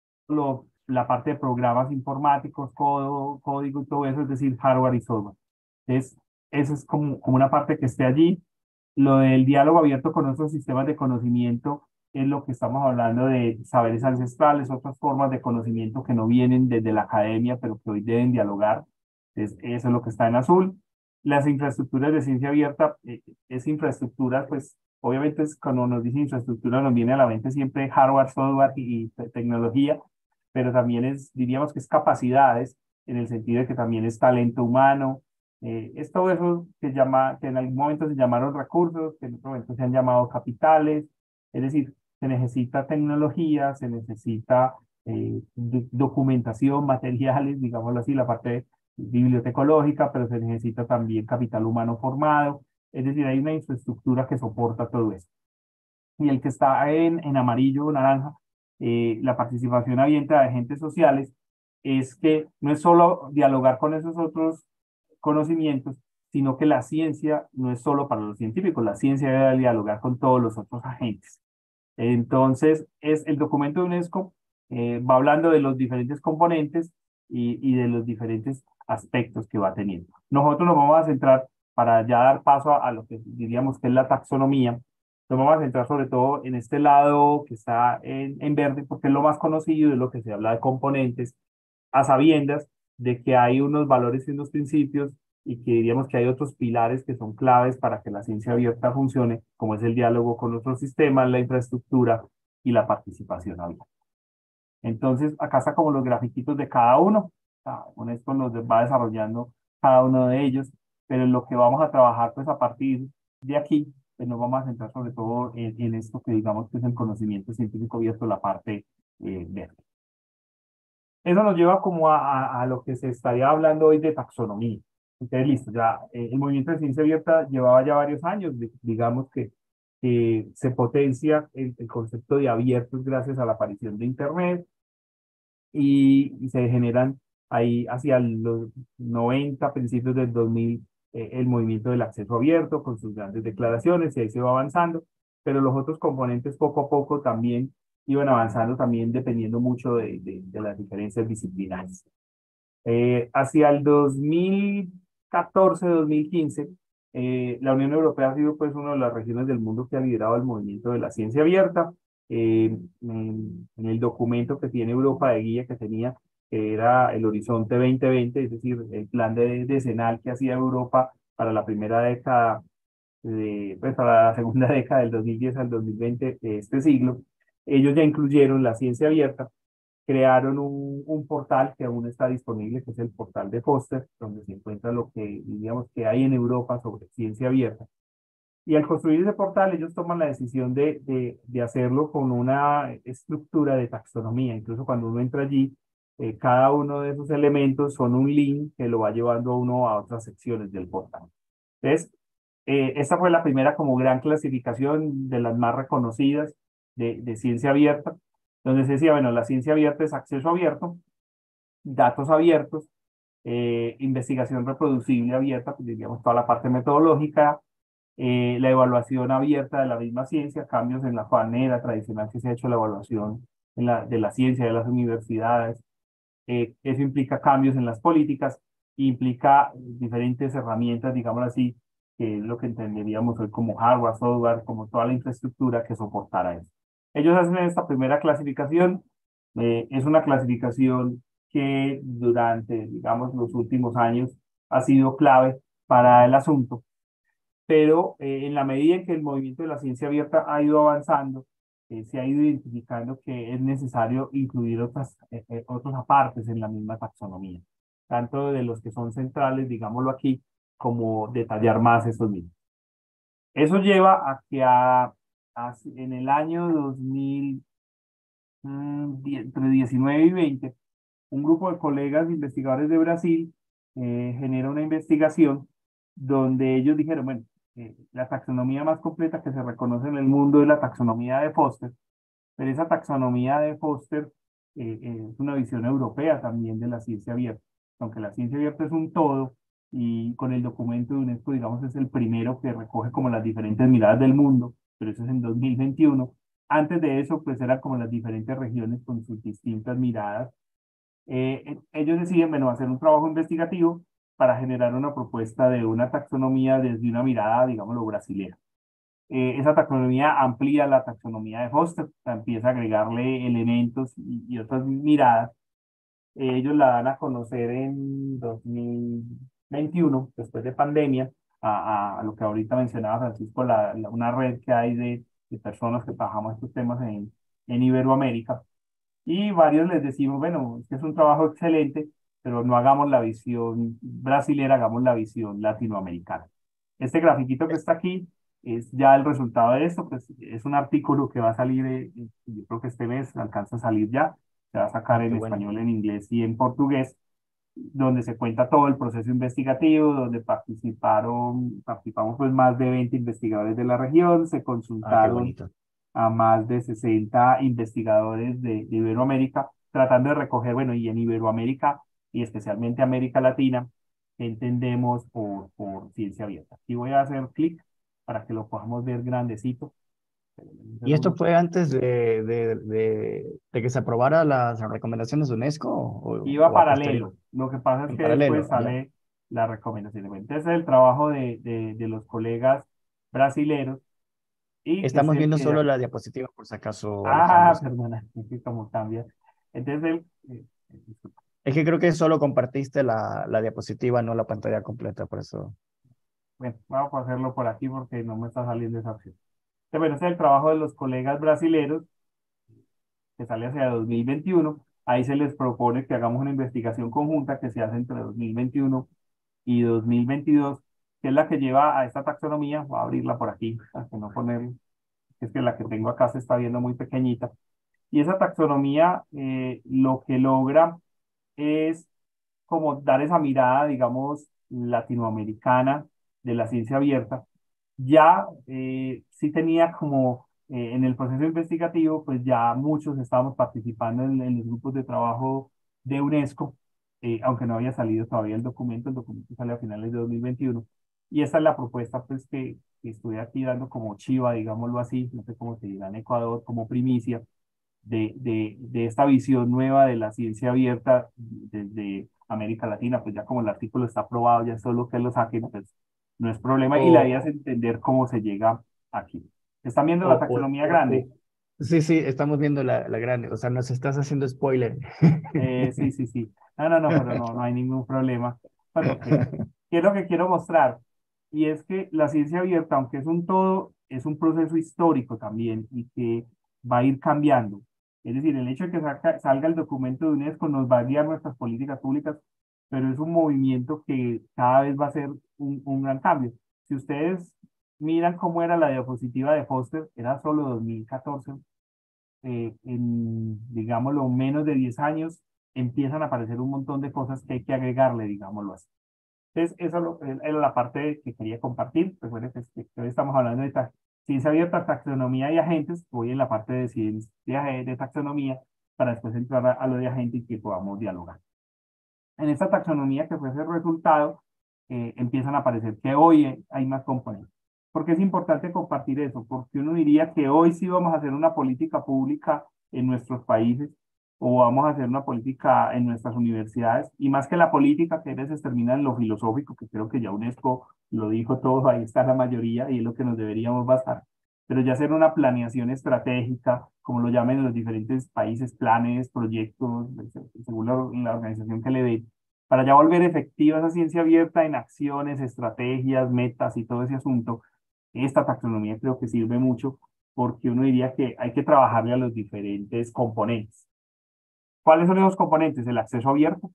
lo, la parte de programas informáticos, codo, código y todo eso, es decir, hardware y software. Entonces, eso es como, como una parte que esté allí. Lo del diálogo abierto con otros sistemas de conocimiento es lo que estamos hablando de saberes ancestrales, otras formas de conocimiento que no vienen desde la academia, pero que hoy deben dialogar. Entonces, eso es lo que está en azul. Las infraestructuras de ciencia abierta, eh, es infraestructura, pues obviamente es, cuando nos dice infraestructura nos viene a la mente siempre hardware, software y, y tecnología, pero también es, diríamos que es capacidades, en el sentido de que también es talento humano, eh, es todo eso que, llama, que en algún momento se llamaron recursos, que en otro momento se han llamado capitales, es decir, se necesita tecnología, se necesita eh, do- documentación, materiales, digámoslo así, la parte bibliotecológica, pero se necesita también capital humano formado, es decir, hay una infraestructura que soporta todo eso. Y el que está en, en amarillo o naranja, eh, la participación abierta de agentes sociales, es que no es solo dialogar con esos otros conocimientos, sino que la ciencia no es solo para los científicos, la ciencia debe dialogar con todos los otros agentes. Entonces, es el documento de UNESCO, eh, va hablando de los diferentes componentes y, y de los diferentes aspectos que va teniendo. Nosotros nos vamos a centrar, para ya dar paso a, a lo que diríamos que es la taxonomía, nos vamos a centrar sobre todo en este lado que está en, en verde, porque es lo más conocido, es lo que se habla de componentes, a sabiendas de que hay unos valores y unos principios y que diríamos que hay otros pilares que son claves para que la ciencia abierta funcione, como es el diálogo con otros sistemas, la infraestructura y la participación abierta. Entonces, acá está como los grafiquitos de cada uno. Ah, con esto nos va desarrollando cada uno de ellos, pero en lo que vamos a trabajar, pues a partir de aquí, pues nos vamos a centrar sobre todo en, en esto que digamos que es el conocimiento científico abierto, la parte eh, verde. Eso nos lleva como a, a, a lo que se estaría hablando hoy de taxonomía. Entonces, listo, ya eh, el movimiento de ciencia abierta llevaba ya varios años, di- digamos que, que se potencia el, el concepto de abiertos gracias a la aparición de Internet y, y se generan ahí hacia los noventa principios del dos mil, eh, el movimiento del acceso abierto con sus grandes declaraciones y ahí se va avanzando, pero los otros componentes poco a poco también iban avanzando también dependiendo mucho de, de, de las diferencias disciplinares. Eh, hacia el dos mil catorce, dos mil quince, eh, la Unión Europea ha sido pues una de las regiones del mundo que ha liderado el movimiento de la ciencia abierta. Eh, en, en el documento que tiene Europa de guía que tenía, que era el Horizonte dos mil veinte, es decir, el plan de decenal que hacía Europa para la primera década, de, pues para la segunda década del dos mil diez al dos mil veinte de este siglo, ellos ya incluyeron la ciencia abierta crearon un, un portal que aún está disponible, que es el portal de Foster, donde se encuentra lo que, digamos, que hay en Europa sobre ciencia abierta. Y al construir ese portal, ellos toman la decisión de, de, de hacerlo con una estructura de taxonomía. Incluso cuando uno entra allí, eh, cada uno de esos elementos son un link que lo va llevando a uno a otras secciones del portal. Entonces, eh, esta fue la primera como gran clasificación de las más reconocidas de, de ciencia abierta, donde se decía, bueno, la ciencia abierta es acceso abierto, datos abiertos, eh, investigación reproducible abierta, pues diríamos toda la parte metodológica, eh, la evaluación abierta de la misma ciencia, cambios en la manera tradicional que se ha hecho la evaluación en la, de la ciencia de las universidades. Eh, eso implica cambios en las políticas, implica diferentes herramientas, digamos así, que es lo que entenderíamos hoy como hardware, software, como toda la infraestructura que soportara eso. Ellos hacen esta primera clasificación, eh, es una clasificación que durante, digamos, los últimos años ha sido clave para el asunto, pero eh, en la medida en que el movimiento de la ciencia abierta ha ido avanzando, eh, se ha ido identificando que es necesario incluir otras, eh, eh, otros apartes en la misma taxonomía, tanto de los que son centrales, digámoslo aquí, como detallar más estos mismos. Eso lleva a que a, a- en el año dos mil, mm, die- entre diecinueve y veinte, un grupo de colegas investigadores de Brasil eh, genera una investigación donde ellos dijeron, bueno, eh, la taxonomía más completa que se reconoce en el mundo es la taxonomía de Foster, pero esa taxonomía de Foster eh, eh, es una visión europea también de la ciencia abierta. Aunque la ciencia abierta es un todo, y con el documento de UNESCO, digamos, es el primero que recoge como las diferentes miradas del mundo, pero eso es en dos mil veintiuno. Antes de eso, pues eran como las diferentes regiones con sus distintas miradas. Eh, eh, ellos deciden, bueno, hacer un trabajo investigativo para generar una propuesta de una taxonomía desde una mirada, digámoslo, brasilera. Eh, esa taxonomía amplía la taxonomía de Foster, o sea, empieza a agregarle elementos y, y otras miradas. Eh, ellos la dan a conocer en dos mil veintiuno, después de pandemia, a, a, a lo que ahorita mencionaba Francisco, la, la- una red que hay de, de personas que trabajamos estos temas en, en Iberoamérica. Y varios les decimos, bueno, es que es un trabajo excelente, pero no hagamos la visión brasilera, hagamos la visión latinoamericana. Este grafiquito que está aquí es ya el resultado de esto, pues es un artículo que va a salir, eh, eh, yo creo que este mes alcanza a salir ya, se va a sacar Ah, en qué bueno. español, en inglés y en portugués, donde se cuenta todo el proceso investigativo, donde participaron, participamos pues más de veinte investigadores de la región, se Ah, qué consultaron bonito. a más de sesenta investigadores de, de Iberoamérica, tratando de recoger, bueno, y en Iberoamérica y especialmente América Latina, ¿qué entendemos por, por ciencia abierta? Aquí voy a hacer clic para que lo podamos ver grandecito. Un ¿Y esto segundo. fue antes de, de, de, de que se aprobara las recomendaciones de UNESCO o, Iba o a posteriori? paralelo. Lo que pasa es En que después paralelo, ya. sale la recomendación. Bueno, entonces es el trabajo de, de, de los colegas brasileros y que es Estamos el viendo que solo ya... la diapositiva, por si acaso, Alejandro. Ah, perdona, es que como cambia. Entonces él... eh, eh, disculpa. Es que creo que solo compartiste la, la diapositiva, no la pantalla completa, por eso. Bueno, vamos a hacerlo por aquí porque no me está saliendo esa opción. Entonces, bueno, ese es el trabajo de los colegas brasileros que sale hacia dos mil veintiuno. Ahí se les propone que hagamos una investigación conjunta que se hace entre dos mil veintiuno y dos mil veintidós, que es la que lleva a esta taxonomía. Voy a abrirla por aquí, para que no poner, es que la que tengo acá se está viendo muy pequeñita. Y esa taxonomía eh, lo que logra es como dar esa mirada, digamos, latinoamericana de la ciencia abierta. Ya eh, sí tenía como eh, en el proceso investigativo, pues ya muchos estábamos participando en, en los grupos de trabajo de UNESCO, eh, aunque no había salido todavía el documento, el documento sale a finales de dos mil veintiuno. Y esta es la propuesta, pues, que, que estoy aquí dando como chiva, digámoslo así, no sé cómo se dirá en Ecuador, como primicia, de, de, de esta visión nueva de la ciencia abierta desde América Latina, pues ya como el artículo está aprobado, ya solo que lo saquen, pues no es problema. Y la idea es O, entender cómo se llega aquí. ¿Están viendo o, la o, taxonomía o- grande? o- sí, sí, estamos viendo la, la grande. O sea, nos estás haciendo spoiler. Eh, sí, sí, sí. No, no, no, pero no, no hay ningún problema. Pues porque, ¿qué es lo que quiero mostrar? Y es que la ciencia abierta, aunque es un todo, es un proceso histórico también y que va a ir cambiando. Es decir, el hecho de que saca- salga el documento de UNESCO nos va a guiar nuestras políticas públicas, pero es un movimiento que cada vez va a ser un, un gran cambio. Si ustedes miran cómo era la diapositiva de Foster, era solo dos mil catorce, eh, en, digámoslo, menos de diez años, empiezan a aparecer un montón de cosas que hay que agregarle, digámoslo así. Entonces, eso lo- eh, era la parte que quería compartir. Recuerden que, que hoy estamos hablando de ta- ciencia abierta, taxonomía y agentes. Voy en la parte de ciencia de, de taxonomía para después entrar a, a lo de agente y que podamos dialogar. En esta taxonomía que fue ese resultado, eh, empiezan a aparecer que hoy hay más componentes. ¿Por qué es importante compartir eso? Porque uno diría que hoy sí vamos a hacer una política pública en nuestros países o vamos a hacer una política en nuestras universidades, y más que la política, que a veces termina en lo filosófico, que creo que ya UNESCO lo dijo todo, ahí está la mayoría y es lo que nos deberíamos basar, pero ya hacer una planeación estratégica, como lo llamen los diferentes países, planes, proyectos, según la, la organización que le dé, para ya volver efectiva esa ciencia abierta en acciones, estrategias, metas y todo ese asunto. Esta taxonomía creo que sirve mucho porque uno diría que hay que trabajarle a los diferentes componentes. ¿Cuáles son esos componentes? El acceso abierto,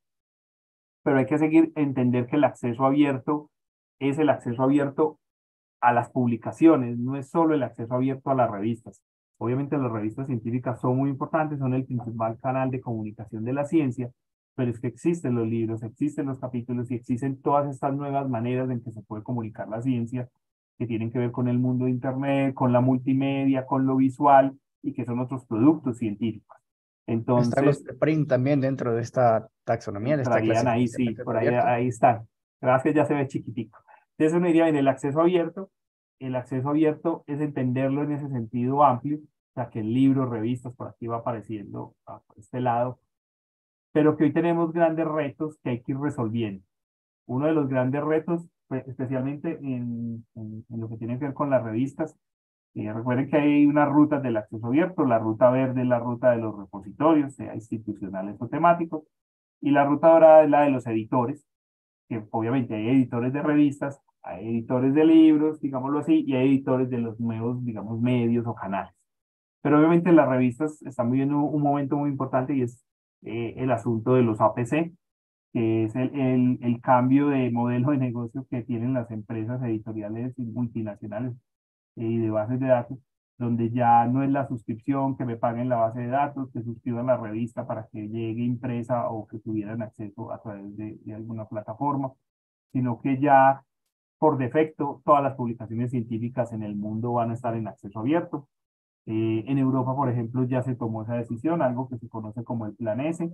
pero hay que seguir entender que el acceso abierto es el acceso abierto a las publicaciones, no es solo el acceso abierto a las revistas. Obviamente las revistas científicas son muy importantes, son el principal canal de comunicación de la ciencia, pero es que existen los libros, existen los capítulos y existen todas estas nuevas maneras en que se puede comunicar la ciencia, que tienen que ver con el mundo de Internet, con la multimedia, con lo visual y que son otros productos científicos. Están los Entonces, print también dentro de esta taxonomía, de esta entrarían ahí, clasificación de sí, acceso por ahí, abierto. ahí están. La verdad es que ya se ve chiquitico. Entonces uno diría, en el acceso abierto, el acceso abierto es entenderlo en ese sentido amplio, o sea, que el libro, revistas, por aquí va apareciendo a este lado, pero que hoy tenemos grandes retos que hay que ir resolviendo. Uno de los grandes retos, pues, especialmente en, en, en lo que tiene que ver con las revistas, eh, recuerden que hay unas rutas del acceso abierto, la ruta verde es la ruta de los repositorios, sea institucionales o temáticos, y la ruta dorada es la de los editores, que obviamente hay editores de revistas, hay editores de libros, digámoslo así, y hay editores de los nuevos, digamos, medios o canales. Pero obviamente las revistas están viviendo un momento muy importante y es eh, el asunto de los A P C, que es el, el, el cambio de modelo de negocio que tienen las empresas editoriales y multinacionales y de bases de datos, donde ya no es la suscripción, que me paguen la base de datos, que suscriban la revista para que llegue impresa o que tuvieran acceso a través de, de alguna plataforma, sino que ya por defecto todas las publicaciones científicas en el mundo van a estar en acceso abierto. Eh, en Europa, por ejemplo, ya se tomó esa decisión, algo que se conoce como el Plan S,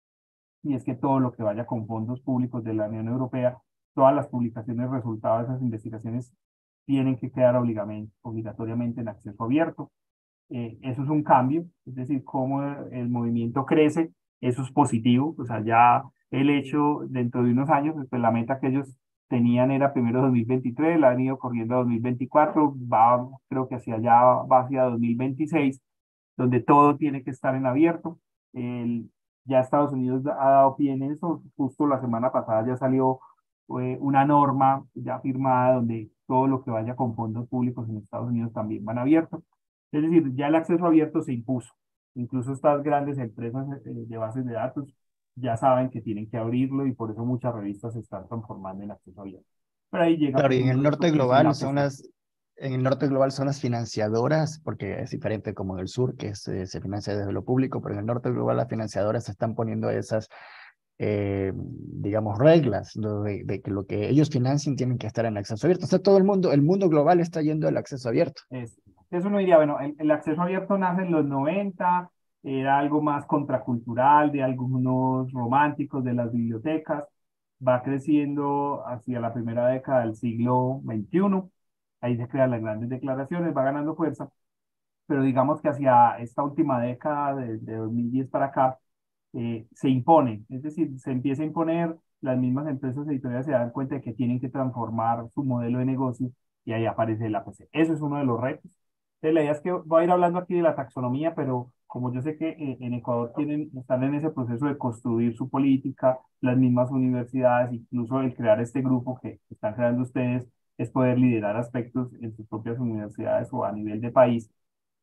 y es que todo lo que vaya con fondos públicos de la Unión Europea, todas las publicaciones resultados de esas investigaciones tienen que quedar obligatoriamente en acceso abierto. Eh, eso es un cambio, es decir, cómo el movimiento crece, eso es positivo, o sea, ya el hecho dentro de unos años, pues la meta que ellos tenían era primero dos mil veintitrés, la han ido corriendo a dos mil veinticuatro, va, creo que hacia allá va hacia dos mil veintiséis, donde todo tiene que estar en abierto. El, ya Estados Unidos ha dado pie en eso, justo la semana pasada ya salió eh, una norma ya firmada donde todo lo que vaya con fondos públicos en Estados Unidos también van abiertos. Es decir, ya el acceso abierto se impuso. Incluso estas grandes empresas eh, de bases de datos ya saben que tienen que abrirlo y por eso muchas revistas se están transformando en acceso abierto. Pero ahí llega Claro, pues y en un el reto norte que es el global son A P C. las, en el norte global son las financiadoras, porque es diferente como en el sur, que se, se financia desde lo público, pero en el norte global las financiadoras están poniendo esas, eh, digamos, reglas ¿no? de, de que lo que ellos financien tienen que estar en acceso abierto. O sea, todo el mundo, el mundo global está yendo al acceso abierto. Es, eso uno diría, bueno, el, el acceso abierto nace en los noventa, era algo más contracultural de algunos románticos de las bibliotecas, va creciendo hacia la primera década del siglo veintiuno, ahí se crean las grandes declaraciones, va ganando fuerza, pero digamos que hacia esta última década, de, de dos mil diez para acá, eh, se impone, es decir, se empieza a imponer, las mismas empresas editoriales se dan cuenta de que tienen que transformar su modelo de negocio y ahí aparece el A P C. Eso es uno de los retos. Entonces, la idea es que voy a ir hablando aquí de la taxonomía, pero como yo sé que eh, en Ecuador tienen, están en ese proceso de construir su política, las mismas universidades, incluso el crear este grupo que están creando ustedes, es poder liderar aspectos en sus propias universidades o a nivel de país.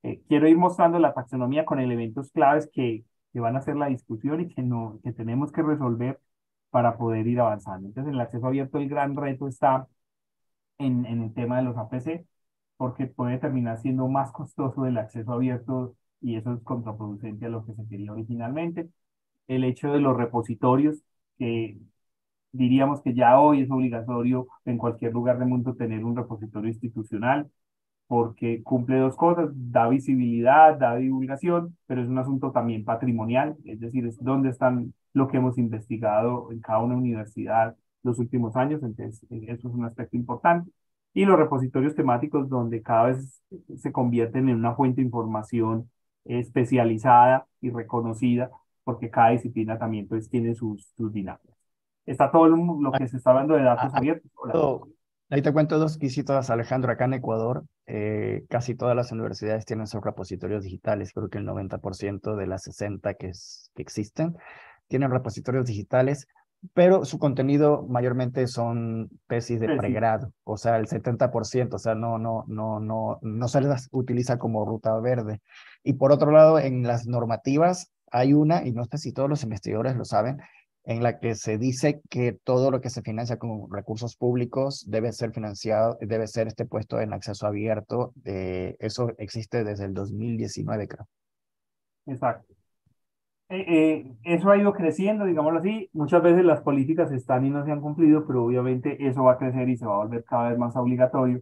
Eh, quiero ir mostrando la taxonomía con elementos claves que, que van a ser la discusión y que, no, que tenemos que resolver para poder ir avanzando. Entonces, en el acceso abierto el gran reto está en, en el tema de los A P C, porque puede terminar siendo más costoso el acceso abierto y eso es contraproducente a lo que se quería originalmente. El hecho de los repositorios, que diríamos que ya hoy es obligatorio en cualquier lugar del mundo tener un repositorio institucional, porque cumple dos cosas: da visibilidad, da divulgación, pero es un asunto también patrimonial, es decir, es dónde están lo que hemos investigado en cada una universidad los últimos años, entonces eh, eso es un aspecto importante. Y los repositorios temáticos, donde cada vez se convierten en una fuente de información especializada y reconocida, porque cada disciplina también pues tiene sus, sus dinámicas. Está todo lo, lo que se está hablando de datos Ahí abiertos. Hola. ahí te cuento dos quisitos, Alejandro. Acá en Ecuador, eh, casi todas las universidades tienen sus repositorios digitales. Creo que el noventa por ciento de las sesenta que, es- que existen tienen repositorios digitales, pero su contenido mayormente son tesis de Sí, sí, pregrado, o sea, el setenta por ciento, o sea, no, no, no, no, no se las utiliza como ruta verde. Y por otro lado, en las normativas hay una, y no sé si todos los investigadores lo saben, en la que se dice que todo lo que se financia con recursos públicos debe ser financiado, debe ser este puesto en acceso abierto. Eh, eso existe desde el dos mil diecinueve, creo. exacto. Eh, eh, eso ha ido creciendo, digámoslo así. Muchas veces las políticas están y no se han cumplido, pero obviamente eso va a crecer y se va a volver cada vez más obligatorio.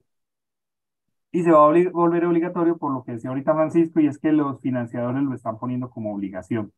Y se va a obli- volver obligatorio por lo que decía ahorita Francisco, y es que los financiadores lo están poniendo como obligación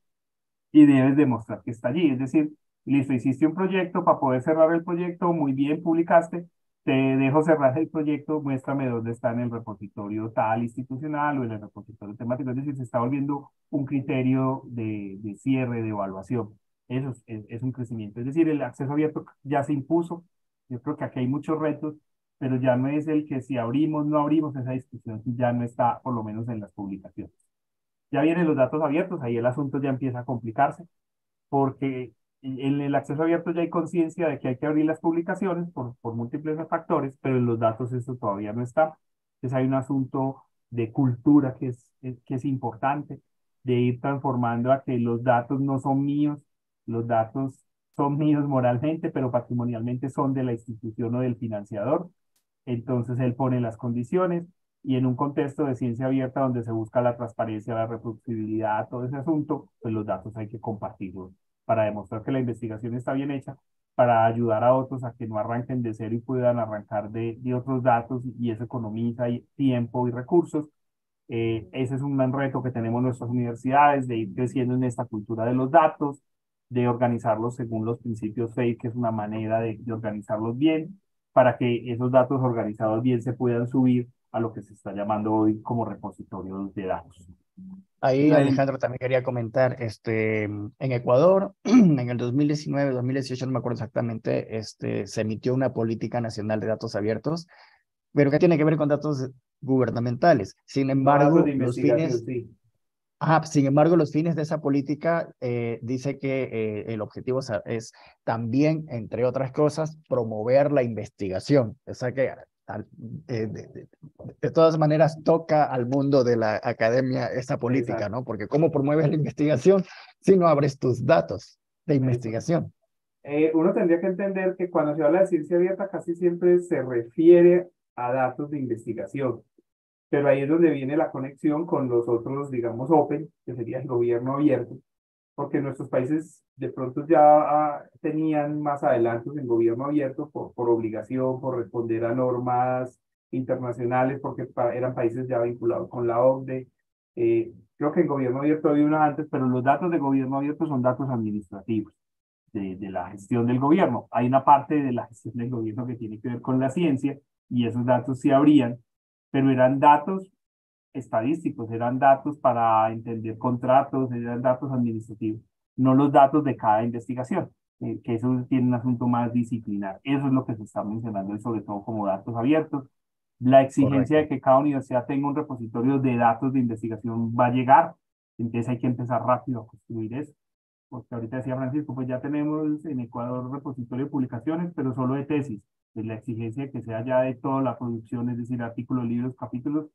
y debes demostrar que está allí. Es decir, listo, hiciste un proyecto, para poder cerrar el proyecto, muy bien, publicaste, te dejo cerrar el proyecto, muéstrame dónde está en el repositorio tal institucional o en el repositorio temático. Es decir, se está volviendo un criterio de, de cierre, de evaluación. Eso es, es, es un crecimiento. Es decir, el acceso abierto ya se impuso. Yo creo que aquí hay muchos retos, pero ya no es el que si abrimos, no abrimos, esa discusión ya no está, por lo menos en las publicaciones. Ya vienen los datos abiertos, ahí el asunto ya empieza a complicarse, porque en el acceso abierto ya hay conciencia de que hay que abrir las publicaciones por, por múltiples factores, pero en los datos eso todavía no está. Entonces hay un asunto de cultura que es, es- que es importante, de ir transformando a que los datos no son míos, los datos son míos moralmente, pero patrimonialmente son de la institución o del financiador. Entonces él pone las condiciones y en un contexto de ciencia abierta donde se busca la transparencia, la reproducibilidad, todo ese asunto, pues los datos hay que compartirlos para demostrar que la investigación está bien hecha, para ayudar a otros a que no arranquen de cero y puedan arrancar de, de otros datos, y eso economiza y- tiempo y recursos. Eh, ese es un gran reto que tenemos nuestras universidades, de ir creciendo en esta cultura de los datos, de organizarlos según los principios F A I, que es una manera de, de organizarlos bien, para que esos datos organizados bien se puedan subir a lo que se está llamando hoy como repositorios de datos. Ahí, La- Alejandro, también quería comentar, este, en Ecuador, en el dos mil diecinueve, dos mil dieciocho, no me acuerdo exactamente, este, se emitió una política nacional de datos abiertos, pero que tiene que ver con datos gubernamentales. Sin no datos de embargo, los investigación, fines, sí. ah, sin embargo, los fines de esa política eh, dice que eh, el objetivo es, es también, entre otras cosas, promover la investigación. O sea que al- eh, de, de- de todas maneras toca al mundo de la academia esa política, Exacto. ¿no? Porque ¿cómo promueves la investigación si no abres tus datos de Exacto. investigación? Eh, uno tendría que entender que cuando se habla de ciencia abierta casi siempre se refiere a datos de investigación, pero ahí es donde viene la conexión con los otros, digamos, open, que sería el gobierno abierto, porque nuestros países de pronto ya ah, tenían más adelantos en gobierno abierto por, por obligación, por responder a normas internacionales, porque pa- eran países ya vinculados con la O C D E. Eh, creo que en gobierno abierto había una antes, pero los datos de gobierno abierto son datos administrativos de, de la gestión del gobierno. Hay una parte de la gestión del gobierno que tiene que ver con la ciencia, y esos datos sí habrían, pero eran datos estadísticos, eran datos para entender contratos, eran datos administrativos, no los datos de cada investigación, eh, que eso tiene un asunto más disciplinar. Eso es lo que se está mencionando, y sobre todo como datos abiertos. La exigencia de Correcto. que cada universidad tenga un repositorio de datos de investigación va a llegar, entonces hay que empezar rápido a construir eso, porque ahorita decía Francisco, pues ya tenemos en Ecuador repositorio de publicaciones, pero solo de tesis. Pues la exigencia de que sea ya de toda la producción, es decir, artículos, libros, capítulos,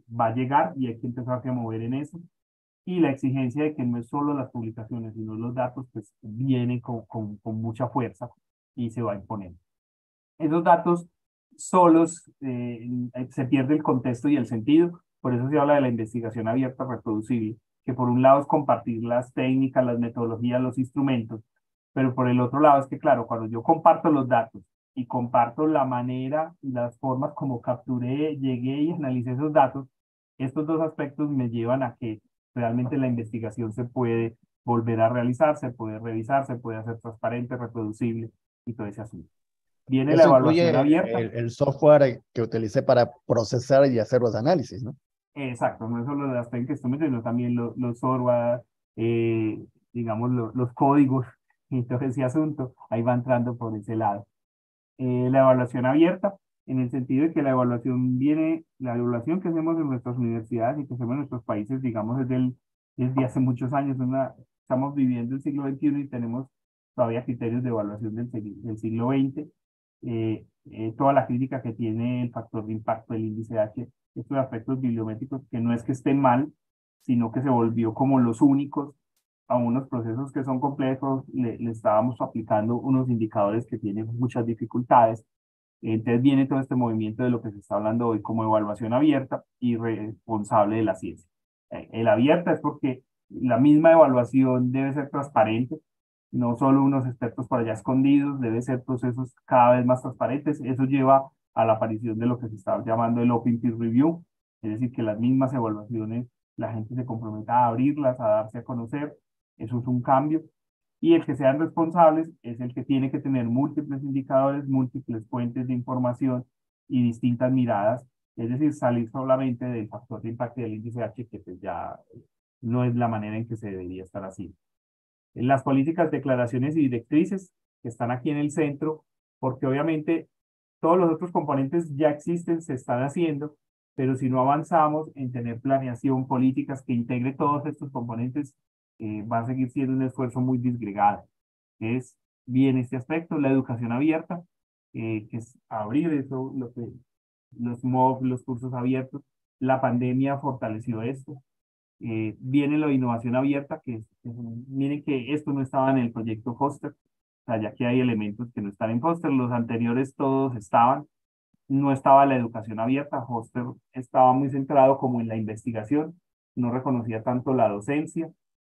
va a llegar y hay que empezar a mover en eso. Y la exigencia de que no es solo las publicaciones, sino los datos, pues viene con, con, con mucha fuerza y se va a imponer. Esos datos solos eh, se pierde el contexto y el sentido, por eso se habla de la investigación abierta reproducible, que por un lado es compartir las técnicas, las metodologías, los instrumentos, pero por el otro lado es que, claro, cuando yo comparto los datos y comparto la manera y las formas como capturé, llegué y analicé esos datos, estos dos aspectos me llevan a que realmente la investigación se puede volver a realizar, se puede revisar, se puede hacer transparente, reproducible y todo ese asunto. Viene la Eso evaluación incluye abierta. el, el software que utilicé para procesar y hacer los análisis, ¿no? Exacto, no es solo las técnicas que tú metes, sino también lo- los software, eh, digamos, lo- los códigos y todo ese asunto, ahí va entrando por ese lado. Eh, la evaluación abierta, en el sentido de que la evaluación viene, la evaluación que hacemos en nuestras universidades y que hacemos en nuestros países, digamos, desde, el, desde hace muchos años, una, estamos viviendo el siglo veintiuno y tenemos todavía criterios de evaluación del, siglo- del siglo veinte. Eh, eh, toda la crítica que tiene el factor de impacto del índice H, estos aspectos bibliométricos, que no es que estén mal, sino que se volvió como los únicos a unos procesos que son complejos, le, le estábamos aplicando unos indicadores que tienen muchas dificultades. Entonces viene todo este movimiento de lo que se está hablando hoy como evaluación abierta y responsable de la ciencia. Eh, El abierta es porque la misma evaluación debe ser transparente, no solo unos expertos por allá escondidos, debe ser procesos cada vez más transparentes. Eso lleva a la aparición de lo que se está llamando el Open Peer Review, es decir, que las mismas evaluaciones, la gente se comprometa a abrirlas, a darse a conocer. Eso es un cambio. Y el que sean responsables es el que tiene que tener múltiples indicadores, múltiples fuentes de información y distintas miradas. Es decir, salir solamente del factor de impacto del índice H, que pues ya no es la manera en que se debería estar haciendo. En las políticas, declaraciones y directrices que están aquí en el centro, porque obviamente todos los otros componentes ya existen, se están haciendo, pero si no avanzamos en tener planeación, políticas que integre todos estos componentes, eh, va a seguir siendo un esfuerzo muy disgregado. Es bien este aspecto, la educación abierta, eh, que es abrir eso, lo que, los M O O C, los cursos abiertos. La pandemia fortaleció esto. Eh, viene la innovación abierta, que es, es un- miren que esto no estaba en el proyecto Foster, o sea, ya que hay elementos que no están en Foster, los anteriores todos estaban, no estaba la educación abierta, Foster estaba muy centrado como en la investigación, no reconocía tanto la docencia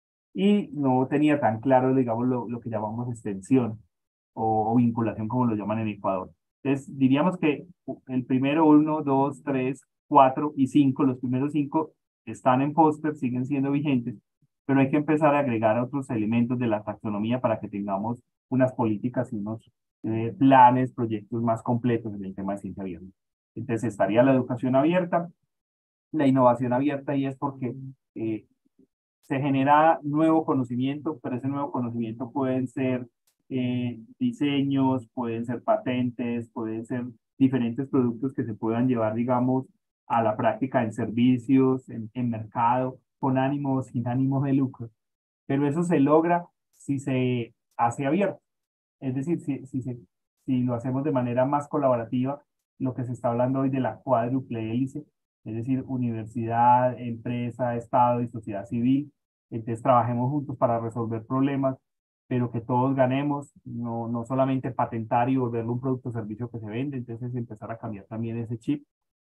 y no tenía tan claro, digamos, lo, lo que llamamos extensión o, o vinculación, como lo llaman en Ecuador. Entonces, diríamos que el primero, uno, dos, tres, cuatro y cinco, los primeros cinco están en póster, siguen siendo vigentes, pero hay que empezar a agregar otros elementos de la taxonomía para que tengamos unas políticas y unos eh, planes, proyectos más completos en el tema de ciencia abierta. Entonces, estaría la educación abierta, la innovación abierta, y es porque eh, se genera nuevo conocimiento, pero ese nuevo conocimiento pueden ser eh, diseños, pueden ser patentes, pueden ser diferentes productos que se puedan llevar, digamos, a la práctica en servicios, en, en mercado, con ánimos, sin ánimos de lucro. Pero eso se logra si se hace abierto. Es decir, si, si, se, si lo hacemos de manera más colaborativa, lo que se está hablando hoy de la cuádruple hélice, es decir, universidad, empresa, Estado y sociedad civil. Entonces trabajemos juntos para resolver problemas, pero que todos ganemos, no, no solamente patentar y volverlo un producto o servicio que se vende. Entonces empezar a cambiar también ese chip.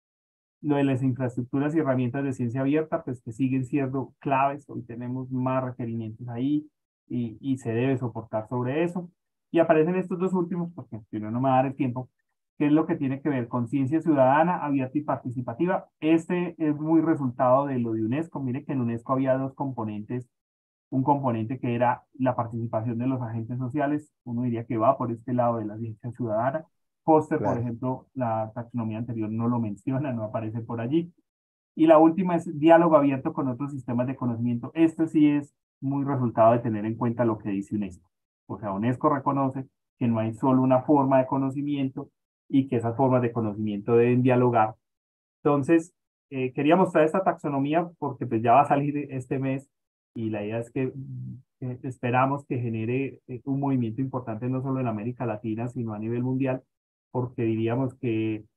Lo de las infraestructuras y herramientas de ciencia abierta, pues que siguen siendo claves. Hoy tenemos más requerimientos ahí y, y se debe soportar sobre eso. Y aparecen estos dos últimos, porque si no, no me va a dar el tiempo, que es lo que tiene que ver con ciencia ciudadana, abierta y participativa. Este es muy resultado de lo de UNESCO. Mire que en UNESCO había dos componentes, un componente que era la participación de los agentes sociales, uno diría que va por este lado de la ciencia ciudadana. Foster, por Claro. ejemplo, la taxonomía anterior no lo menciona, no aparece por allí. Y la última es diálogo abierto con otros sistemas de conocimiento. Esto sí es muy resultado de tener en cuenta lo que dice UNESCO. O sea, UNESCO reconoce que no hay solo una forma de conocimiento y que esas formas de conocimiento deben dialogar. Entonces, eh, quería mostrar esta taxonomía porque pues ya va a salir este mes y la idea es que eh, esperamos que genere eh, un movimiento importante no solo en América Latina, sino a nivel mundial, porque diríamos que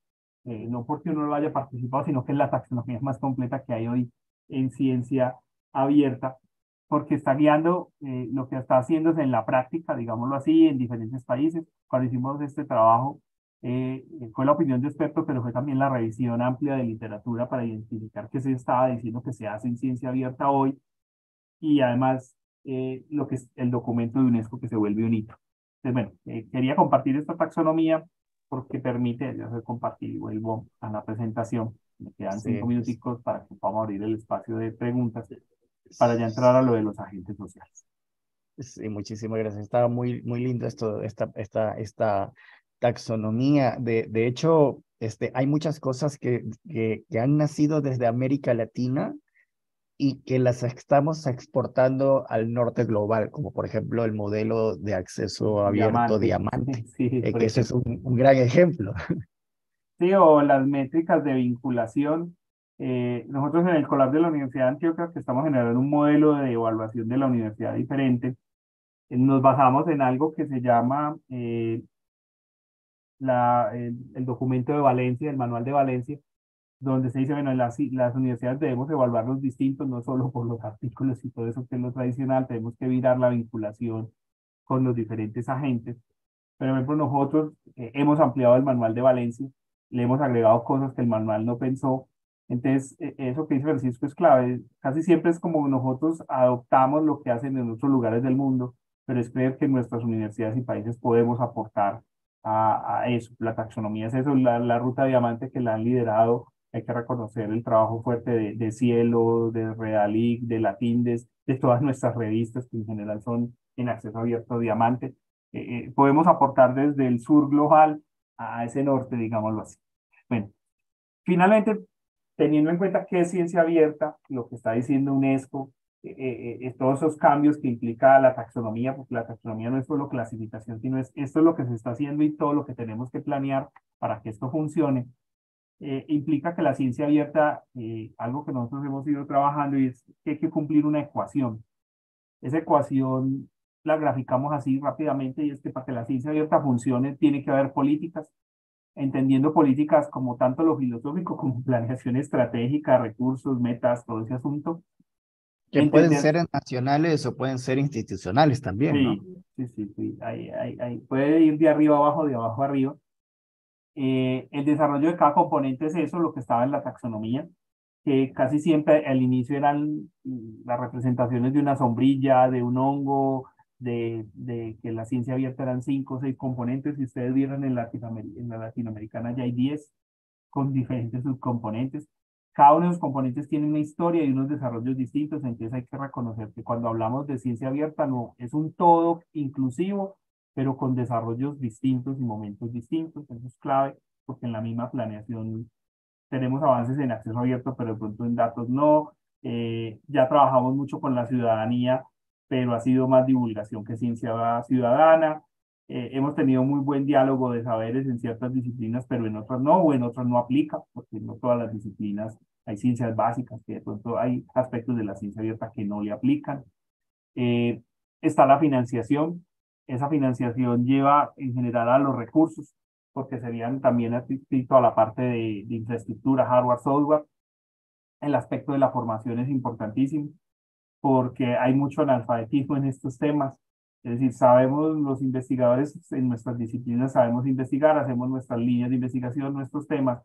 eh, no porque uno lo haya participado, sino que es la taxonomía más completa que hay hoy en ciencia abierta, porque está guiando eh, lo que está haciéndose en la práctica, digámoslo así, en diferentes países. Cuando hicimos este trabajo, eh, fue la opinión de expertos, pero fue también la revisión amplia de literatura para identificar qué se estaba diciendo que se hace en ciencia abierta hoy, y además eh, lo que es el documento de UNESCO que se vuelve un hito. Entonces, bueno, eh, quería compartir esta taxonomía porque permite, ya se compartir y vuelvo a la presentación. Me quedan cinco Sí, minuticos para que podamos abrir el espacio de preguntas para ya entrar a lo de los agentes sociales. sí, muchísimas gracias. Estaba muy, muy lindo esto, esta, esta, esta taxonomía. De, de hecho, este, hay muchas cosas que, que, que han nacido desde América Latina y que las estamos exportando al norte global, como por ejemplo el modelo de acceso abierto Diamante, diamante, sí, eh, por que ese es ejemplo. un, un gran ejemplo. Sí, o las métricas de vinculación. Eh, nosotros en el Colab de la Universidad de Antioquia, que estamos generando un modelo de evaluación de la universidad diferente, eh, nos basamos en algo que se llama eh, la, el, el documento de Valencia, el manual de Valencia, donde se dice, bueno, en las, las universidades debemos evaluarlos distintos, no solo por los artículos y todo eso que es lo tradicional, tenemos que virar la vinculación con los diferentes agentes. Pero, por ejemplo, nosotros eh, hemos ampliado el manual de Valencia, le hemos agregado cosas que el manual no pensó. Entonces, eh, eso que dice Francisco es clave. Casi siempre es como nosotros adoptamos lo que hacen en otros lugares del mundo, pero es creer que nuestras universidades y países podemos aportar a, a eso. La taxonomía es eso, la, la ruta diamante que la han liderado. Hay que reconocer el trabajo fuerte de, de Cielo, de Redalic, de Latindes, de todas nuestras revistas que en general son en acceso abierto diamante. Eh, eh, podemos aportar desde el sur global a ese norte, digámoslo así. Bueno, finalmente, teniendo en cuenta que es ciencia abierta, lo que está diciendo UNESCO, eh, eh, eh, todos esos cambios que implica la taxonomía, porque la taxonomía no es solo clasificación, sino es esto es lo que se está haciendo y todo lo que tenemos que planear para que esto funcione, eh, implica que la ciencia abierta, eh, algo que nosotros hemos ido trabajando, y es que hay que cumplir una ecuación. Esa ecuación la graficamos así rápidamente, y es que para que la ciencia abierta funcione tiene que haber políticas, entendiendo políticas como tanto lo filosófico como planeación estratégica, recursos, metas, todo ese asunto. Que pueden Entender, ser nacionales o pueden ser institucionales también, ¿no? sí, sí, sí, sí, ahí, ahí, ahí. Puede ir de arriba a abajo, de abajo a arriba. Eh, el desarrollo de cada componente es eso, lo que estaba en la taxonomía, que casi siempre al inicio eran mm, las representaciones de una sombrilla, de un hongo, de, de que la ciencia abierta eran cinco o seis componentes. Si ustedes vieron en, Latinoamer en la latinoamericana ya hay diez con diferentes subcomponentes. Cada uno de los componentes tiene una historia y unos desarrollos distintos, entonces hay que reconocer que cuando hablamos de ciencia abierta no es un todo inclusivo, pero con desarrollos distintos y momentos distintos. Eso es clave, porque en la misma planeación tenemos avances en acceso abierto, pero de pronto en datos no. Eh, ya trabajamos mucho con la ciudadanía, pero ha sido más divulgación que ciencia ciudadana. Eh, hemos tenido muy buen diálogo de saberes en ciertas disciplinas, pero en otras no, o en otras no aplica, porque no todas las disciplinas hay ciencias básicas, que de pronto hay aspectos de la ciencia abierta que no le aplican. Eh, Está la financiación. Esa financiación lleva en general a los recursos, porque serían también adscrito a la parte de, de infraestructura, hardware, software. El aspecto de la formación es importantísimo, porque hay mucho analfabetismo en estos temas. Es decir, sabemos los investigadores en nuestras disciplinas, sabemos investigar, hacemos nuestras líneas de investigación, nuestros temas,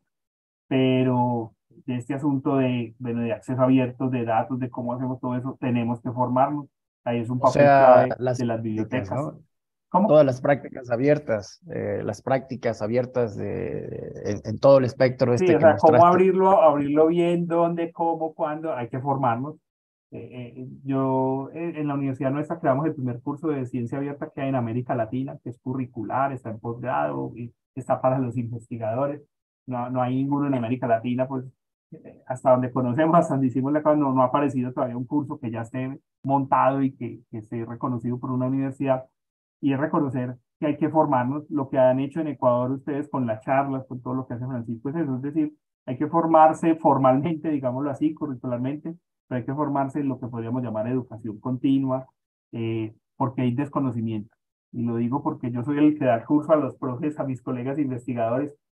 pero de este asunto de, bueno, de acceso abierto, de datos, de cómo hacemos todo eso, tenemos que formarnos. Ahí es un O papel sea, clave las de las prácticas, bibliotecas. ¿no? ¿Cómo? Todas las prácticas abiertas, eh, las prácticas abiertas de, en, en todo el espectro Sí, este o que sea, cómo mostraste. abrirlo, abrirlo bien, dónde, cómo, cuándo, hay que formarnos. Eh, eh, yo eh, en la universidad nuestra creamos el primer curso de ciencia abierta que hay en América Latina, que es curricular, está en posgrado y está para los investigadores. No, no hay ninguno en América Latina, pues eh, hasta donde conocemos, hasta donde hicimos la cosa, no, no ha aparecido todavía un curso que ya esté montado y que, que esté reconocido por una universidad. Y es reconocer que hay que formarnos. Lo que han hecho en Ecuador ustedes con las charlas, con todo lo que hace Francisco, es eso, es decir, hay que formarse formalmente, digámoslo así, curricularmente, pero hay que formarse en lo que podríamos llamar educación continua, eh, porque hay desconocimiento. Y lo digo porque yo soy el que da el curso a los profes, a mis colegas investigadores,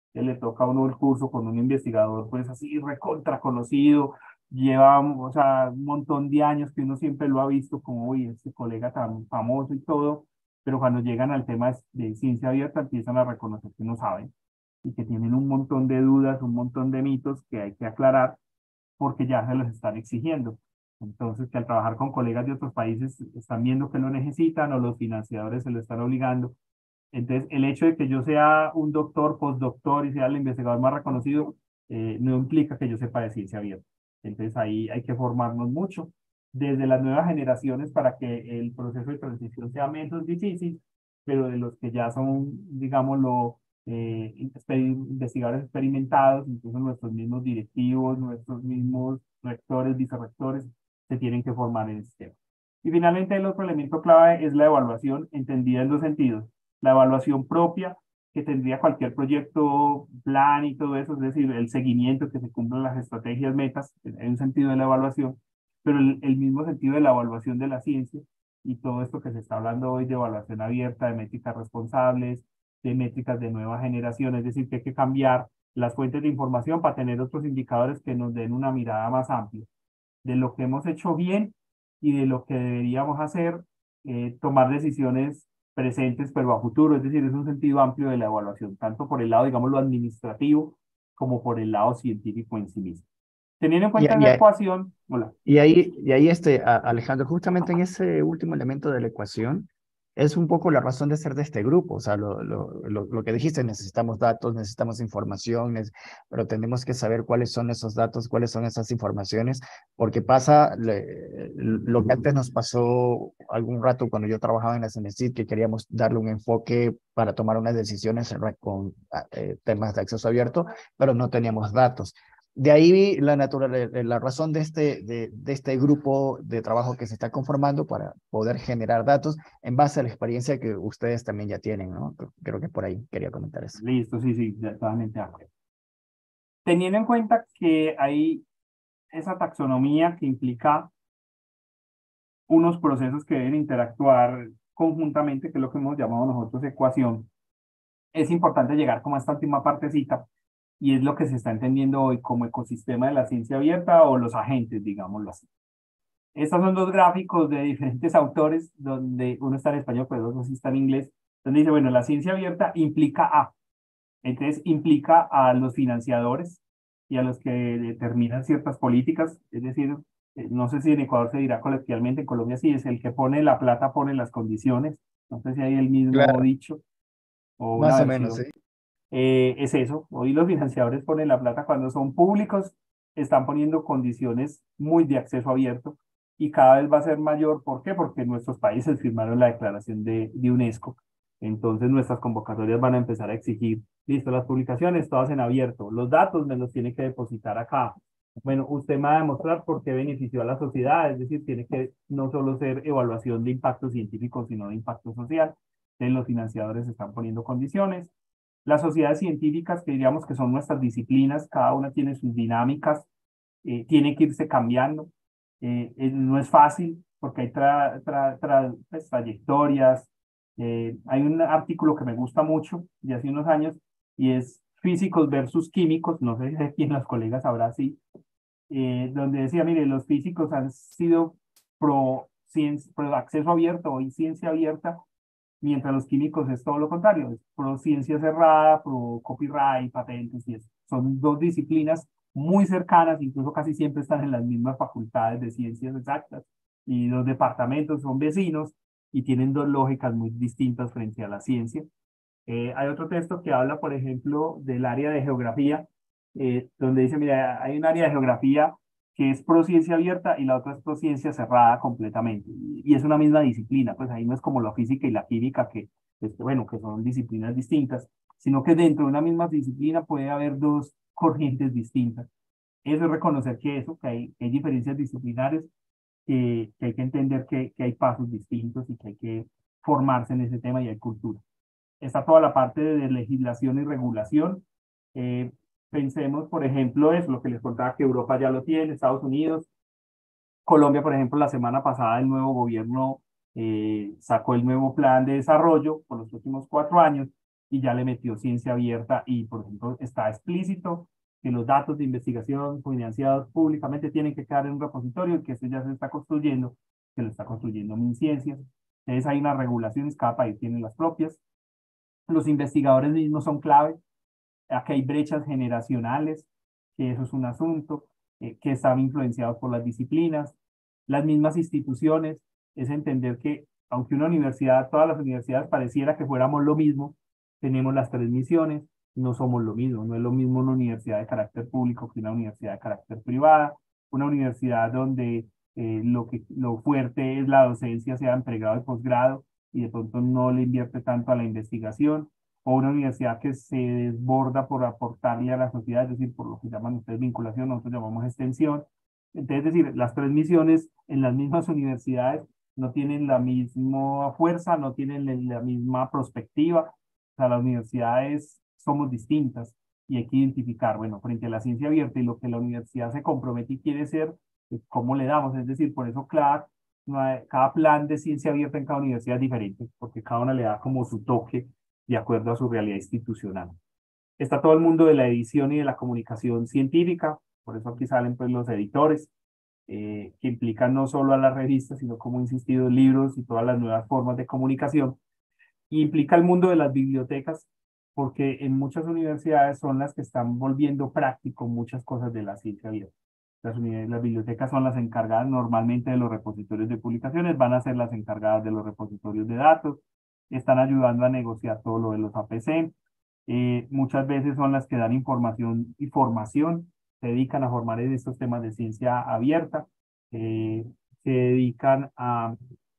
que le toca a uno el curso con un investigador, pues así recontra conocido, lleva, o sea, un montón de años que uno siempre lo ha visto como, uy, este colega tan famoso y todo, pero cuando llegan al tema de ciencia abierta empiezan a reconocer que no saben y que tienen un montón de dudas, un montón de mitos que hay que aclarar porque ya se los están exigiendo. Entonces, que al trabajar con colegas de otros países están viendo que lo necesitan o los financiadores se lo están obligando. Entonces, el hecho de que yo sea un doctor, postdoctor y sea el investigador más reconocido, eh, no implica que yo sepa de ciencia abierta. Entonces, ahí hay que formarnos mucho desde las nuevas generaciones para que el proceso de transición sea menos difícil, pero de los que ya son, digámoslo, eh, investigadores experimentados, incluso nuestros mismos directivos, nuestros mismos rectores, vicerrectores, se tienen que formar en este tema. Y finalmente el otro elemento clave es la evaluación entendida en dos sentidos. La evaluación propia que tendría cualquier proyecto, plan y todo eso, es decir, el seguimiento que se cumplan las estrategias, metas, en un sentido de la evaluación, pero el, el mismo sentido de la evaluación de la ciencia y todo esto que se está hablando hoy de evaluación abierta, de métricas responsables, de métricas de nueva generación, es decir, que hay que cambiar las fuentes de información para tener otros indicadores que nos den una mirada más amplia de lo que hemos hecho bien y de lo que deberíamos hacer, eh, tomar decisiones presentes pero a futuro, es decir, es un sentido amplio de la evaluación, tanto por el lado, digamos, lo administrativo como por el lado científico en sí mismo. Teniendo en Y, cuenta y, la ecuación, hola. y ahí, y ahí este, a- Alejandro, justamente en ese último elemento de la ecuación, es un poco la razón de ser de este grupo. O sea, lo, lo, lo, lo que dijiste, necesitamos datos, necesitamos información, neces- pero tenemos que saber cuáles son esos datos, cuáles son esas informaciones, porque pasa le- lo que antes nos pasó algún rato cuando yo trabajaba en la CENESID, que queríamos darle un enfoque para tomar unas decisiones en re- con eh, temas de acceso abierto, pero no teníamos datos. De ahí la, natural, la razón de este, de, de este grupo de trabajo que se está conformando para poder generar datos en base a la experiencia que ustedes también ya tienen, ¿no? Creo que por ahí quería comentar eso. Listo, sí, sí, ya totalmente de acuerdo. Teniendo en cuenta que hay esa taxonomía que implica unos procesos que deben interactuar conjuntamente, que es lo que hemos llamado nosotros ecuación, es importante llegar como a esta última partecita y es lo que se está entendiendo hoy como ecosistema de la ciencia abierta o los agentes, digámoslo así. Estos son dos gráficos de diferentes autores, donde uno está en español, pero otro sí está en inglés, donde dice, bueno, la ciencia abierta implica a, entonces implica a los financiadores y a los que determinan ciertas políticas, es decir, eh, no sé si en Ecuador se dirá coloquialmente, en Colombia sí es el que pone la plata, pone las condiciones, no sé si hay el mismo Claro, dicho o una más o menos, sí. versión. Eh, es eso, hoy los financiadores ponen la plata cuando son públicos, están poniendo condiciones muy de acceso abierto y cada vez va a ser mayor. ¿Por qué? Porque nuestros países firmaron la declaración de, de UNESCO. Entonces nuestras convocatorias van a empezar a exigir, listo, las publicaciones todas en abierto, los datos me los tiene que depositar acá. Bueno, usted me va a demostrar por qué benefició a la sociedad, es decir, tiene que no solo ser evaluación de impacto científico, sino de impacto social. Entonces los financiadores están poniendo condiciones. Las sociedades científicas, que diríamos que son nuestras disciplinas, cada una tiene sus dinámicas, eh, tiene que irse cambiando. Eh, eh, no es fácil porque hay tra, tra, tra, pues, trayectorias. Eh, hay un artículo que me gusta mucho de hace unos años y es físicos versus químicos, no sé si quién los colegas habrá así, eh, donde decía, mire, los físicos han sido pro, ciencia, pro acceso abierto y ciencia abierta, mientras los químicos es todo lo contrario, es pro ciencia cerrada, pro copyright, patentes y eso. Son dos disciplinas muy cercanas, incluso casi siempre están en las mismas facultades de ciencias exactas y los departamentos son vecinos y tienen dos lógicas muy distintas frente a la ciencia. Eh, hay otro texto que habla, por ejemplo, del área de geografía, eh, donde dice, mira, hay un área de geografía que es pro ciencia abierta y la otra es pro ciencia cerrada completamente. Y, y es una misma disciplina, pues ahí no es como la física y la química, que, este, bueno, que son disciplinas distintas, sino que dentro de una misma disciplina puede haber dos corrientes distintas. Eso es reconocer que eso, que hay, que hay diferencias disciplinares, que, que hay que entender que, que hay pasos distintos y que hay que formarse en ese tema y hay cultura. Está toda la parte de legislación y regulación. Eh, Pensemos, por ejemplo, es lo que les contaba que Europa ya lo tiene, Estados Unidos, Colombia, por ejemplo, la semana pasada el nuevo gobierno eh, sacó el nuevo plan de desarrollo por los próximos cuatro años y ya le metió ciencia abierta y, por ejemplo, está explícito que los datos de investigación financiados públicamente tienen que quedar en un repositorio y que eso ya se está construyendo, que lo está construyendo MinCiencias. Entonces hay unas regulaciones, cada país tiene las propias. Los investigadores mismos son clave. Aquí hay brechas generacionales, que eso es un asunto, eh, que están influenciados por las disciplinas. Las mismas instituciones, es entender que aunque una universidad, todas las universidades pareciera que fuéramos lo mismo, tenemos las tres misiones, no somos lo mismo, no es lo mismo una universidad de carácter público que una universidad de carácter privada, una universidad donde eh, lo, que, lo fuerte es la docencia, sea en pregrado y posgrado, y de pronto no le invierte tanto a la investigación, o una universidad que se desborda por aportarle a la sociedad, es decir, por lo que llaman ustedes vinculación, nosotros llamamos extensión. Entonces, es decir, las tres misiones en las mismas universidades no tienen la misma fuerza, no tienen la misma perspectiva. O sea, las universidades somos distintas y hay que identificar, bueno, frente a la ciencia abierta y lo que la universidad se compromete y quiere ser, pues, ¿cómo le damos? Es decir, por eso cada, cada plan de ciencia abierta en cada universidad es diferente, porque cada una le da como su toque de acuerdo a su realidad institucional. Está todo el mundo de la edición y de la comunicación científica, por eso aquí salen pues los editores, eh, que implican no solo a las revistas, sino como he insistido, libros y todas las nuevas formas de comunicación. Y implica el mundo de las bibliotecas, porque en muchas universidades son las que están volviendo práctico muchas cosas de la ciencia abierta. Las, las bibliotecas son las encargadas normalmente de los repositorios de publicaciones, van a ser las encargadas de los repositorios de datos, están ayudando a negociar todo lo de los A P C, eh, muchas veces son las que dan información y formación, se dedican a formar en estos temas de ciencia abierta, eh, se dedican a,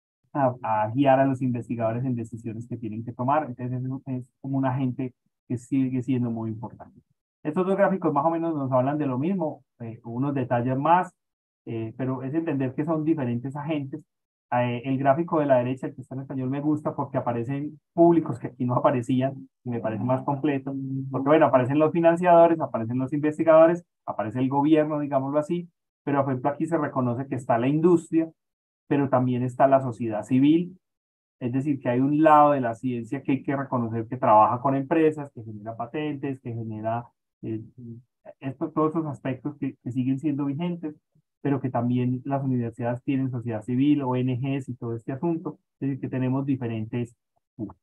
a, a, guiar a los investigadores en decisiones que tienen que tomar, entonces es, es como un agente que sigue siendo muy importante. Estos dos gráficos más o menos nos hablan de lo mismo, eh, unos detalles más, eh, pero es entender que son diferentes agentes. Eh, el gráfico de la derecha, el que está en español, me gusta porque aparecen públicos que aquí no aparecían, y me parece más completo, porque bueno, aparecen los financiadores, aparecen los investigadores, aparece el gobierno, digámoslo así, pero por ejemplo aquí se reconoce que está la industria, pero también está la sociedad civil, es decir, que hay un lado de la ciencia que hay que reconocer que trabaja con empresas, que genera patentes, que genera eh, esto, todos esos aspectos que, que siguen siendo vigentes, pero que también las universidades tienen sociedad civil, O N Ges y todo este asunto, es decir, que tenemos diferentes puntos.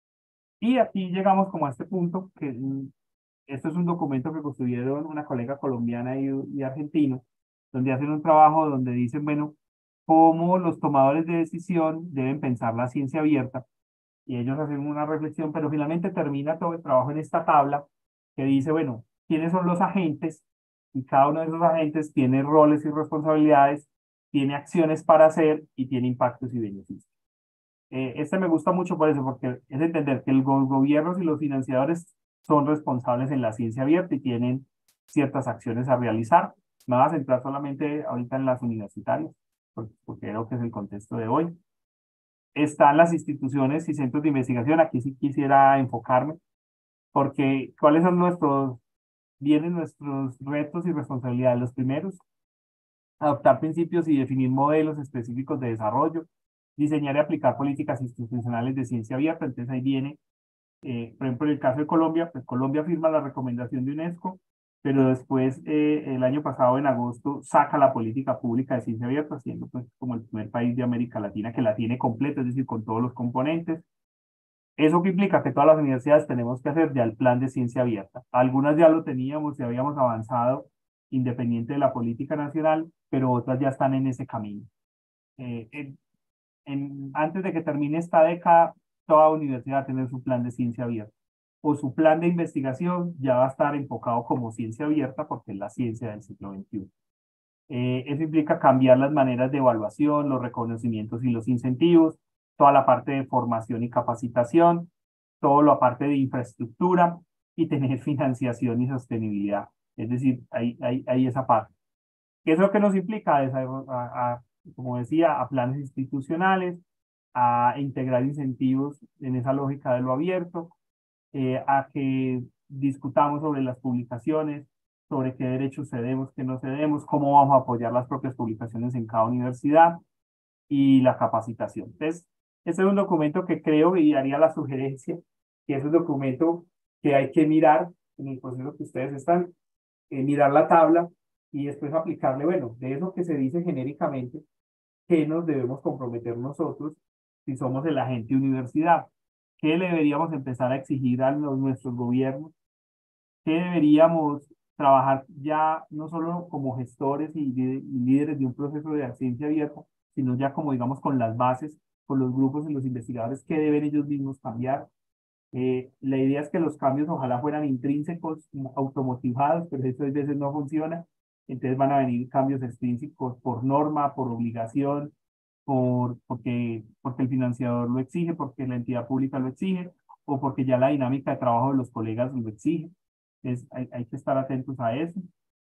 Y aquí llegamos como a este punto, que mm, esto es un documento que construyeron una colega colombiana y, y argentino, donde hacen un trabajo donde dicen, bueno, cómo los tomadores de decisión deben pensar la ciencia abierta, y ellos hacen una reflexión, pero finalmente termina todo el trabajo en esta tabla que dice, bueno, ¿quiénes son los agentes? Y cada uno de esos agentes tiene roles y responsabilidades, tiene acciones para hacer y tiene impactos y beneficios. Eh, este me gusta mucho por eso, porque es entender que los gobiernos y los financiadores son responsables en la ciencia abierta y tienen ciertas acciones a realizar. Me voy a centrar solamente ahorita en las universitarias, porque, porque creo que es el contexto de hoy. Están las instituciones y centros de investigación, aquí sí quisiera enfocarme, porque ¿cuáles son nuestros, vienen nuestros retos y responsabilidades? Los primeros, adoptar principios y definir modelos específicos de desarrollo, diseñar y aplicar políticas institucionales de ciencia abierta. Entonces ahí viene, eh, por ejemplo, en el caso de Colombia, pues Colombia firma la recomendación de UNESCO, pero después, eh, el año pasado, en agosto, saca la política pública de ciencia abierta, siendo pues como el primer país de América Latina que la tiene completa, es decir, con todos los componentes. ¿Eso que implica? Que todas las universidades tenemos que hacer ya el plan de ciencia abierta. Algunas ya lo teníamos y habíamos avanzado independiente de la política nacional, pero otras ya están en ese camino. Eh, en, en, antes de que termine esta década, toda universidad va a tener su plan de ciencia abierta. O su plan de investigación ya va a estar enfocado como ciencia abierta porque es la ciencia del siglo veintiuno. Eh, eso implica cambiar las maneras de evaluación, los reconocimientos y los incentivos, toda la parte de formación y capacitación, toda la parte de infraestructura y tener financiación y sostenibilidad. Es decir, hay, hay, hay esa parte. ¿Qué es lo que nos implica? A, a, a, como decía, a planes institucionales, a integrar incentivos en esa lógica de lo abierto, eh, a que discutamos sobre las publicaciones, sobre qué derechos cedemos, qué no cedemos, cómo vamos a apoyar las propias publicaciones en cada universidad y la capacitación. Entonces, este es un documento que creo y haría la sugerencia que es un documento que hay que mirar en el proceso que ustedes están, eh, mirar la tabla y después aplicarle, bueno, de eso que se dice genéricamente, ¿qué nos debemos comprometer nosotros si somos el agente universidad? ¿Qué le deberíamos empezar a exigir a los, nuestros gobiernos? ¿Qué deberíamos trabajar ya no solo como gestores y, y líderes de un proceso de ciencia abierta, sino ya como digamos con las bases, con los grupos y los investigadores, qué deben ellos mismos cambiar? Eh, la idea es que los cambios ojalá fueran intrínsecos, automotivados, pero eso a veces no funciona. Entonces van a venir cambios extrínsecos por norma, por obligación, por, porque, porque el financiador lo exige, porque la entidad pública lo exige, o porque ya la dinámica de trabajo de los colegas lo exige. Entonces hay, hay que estar atentos a eso.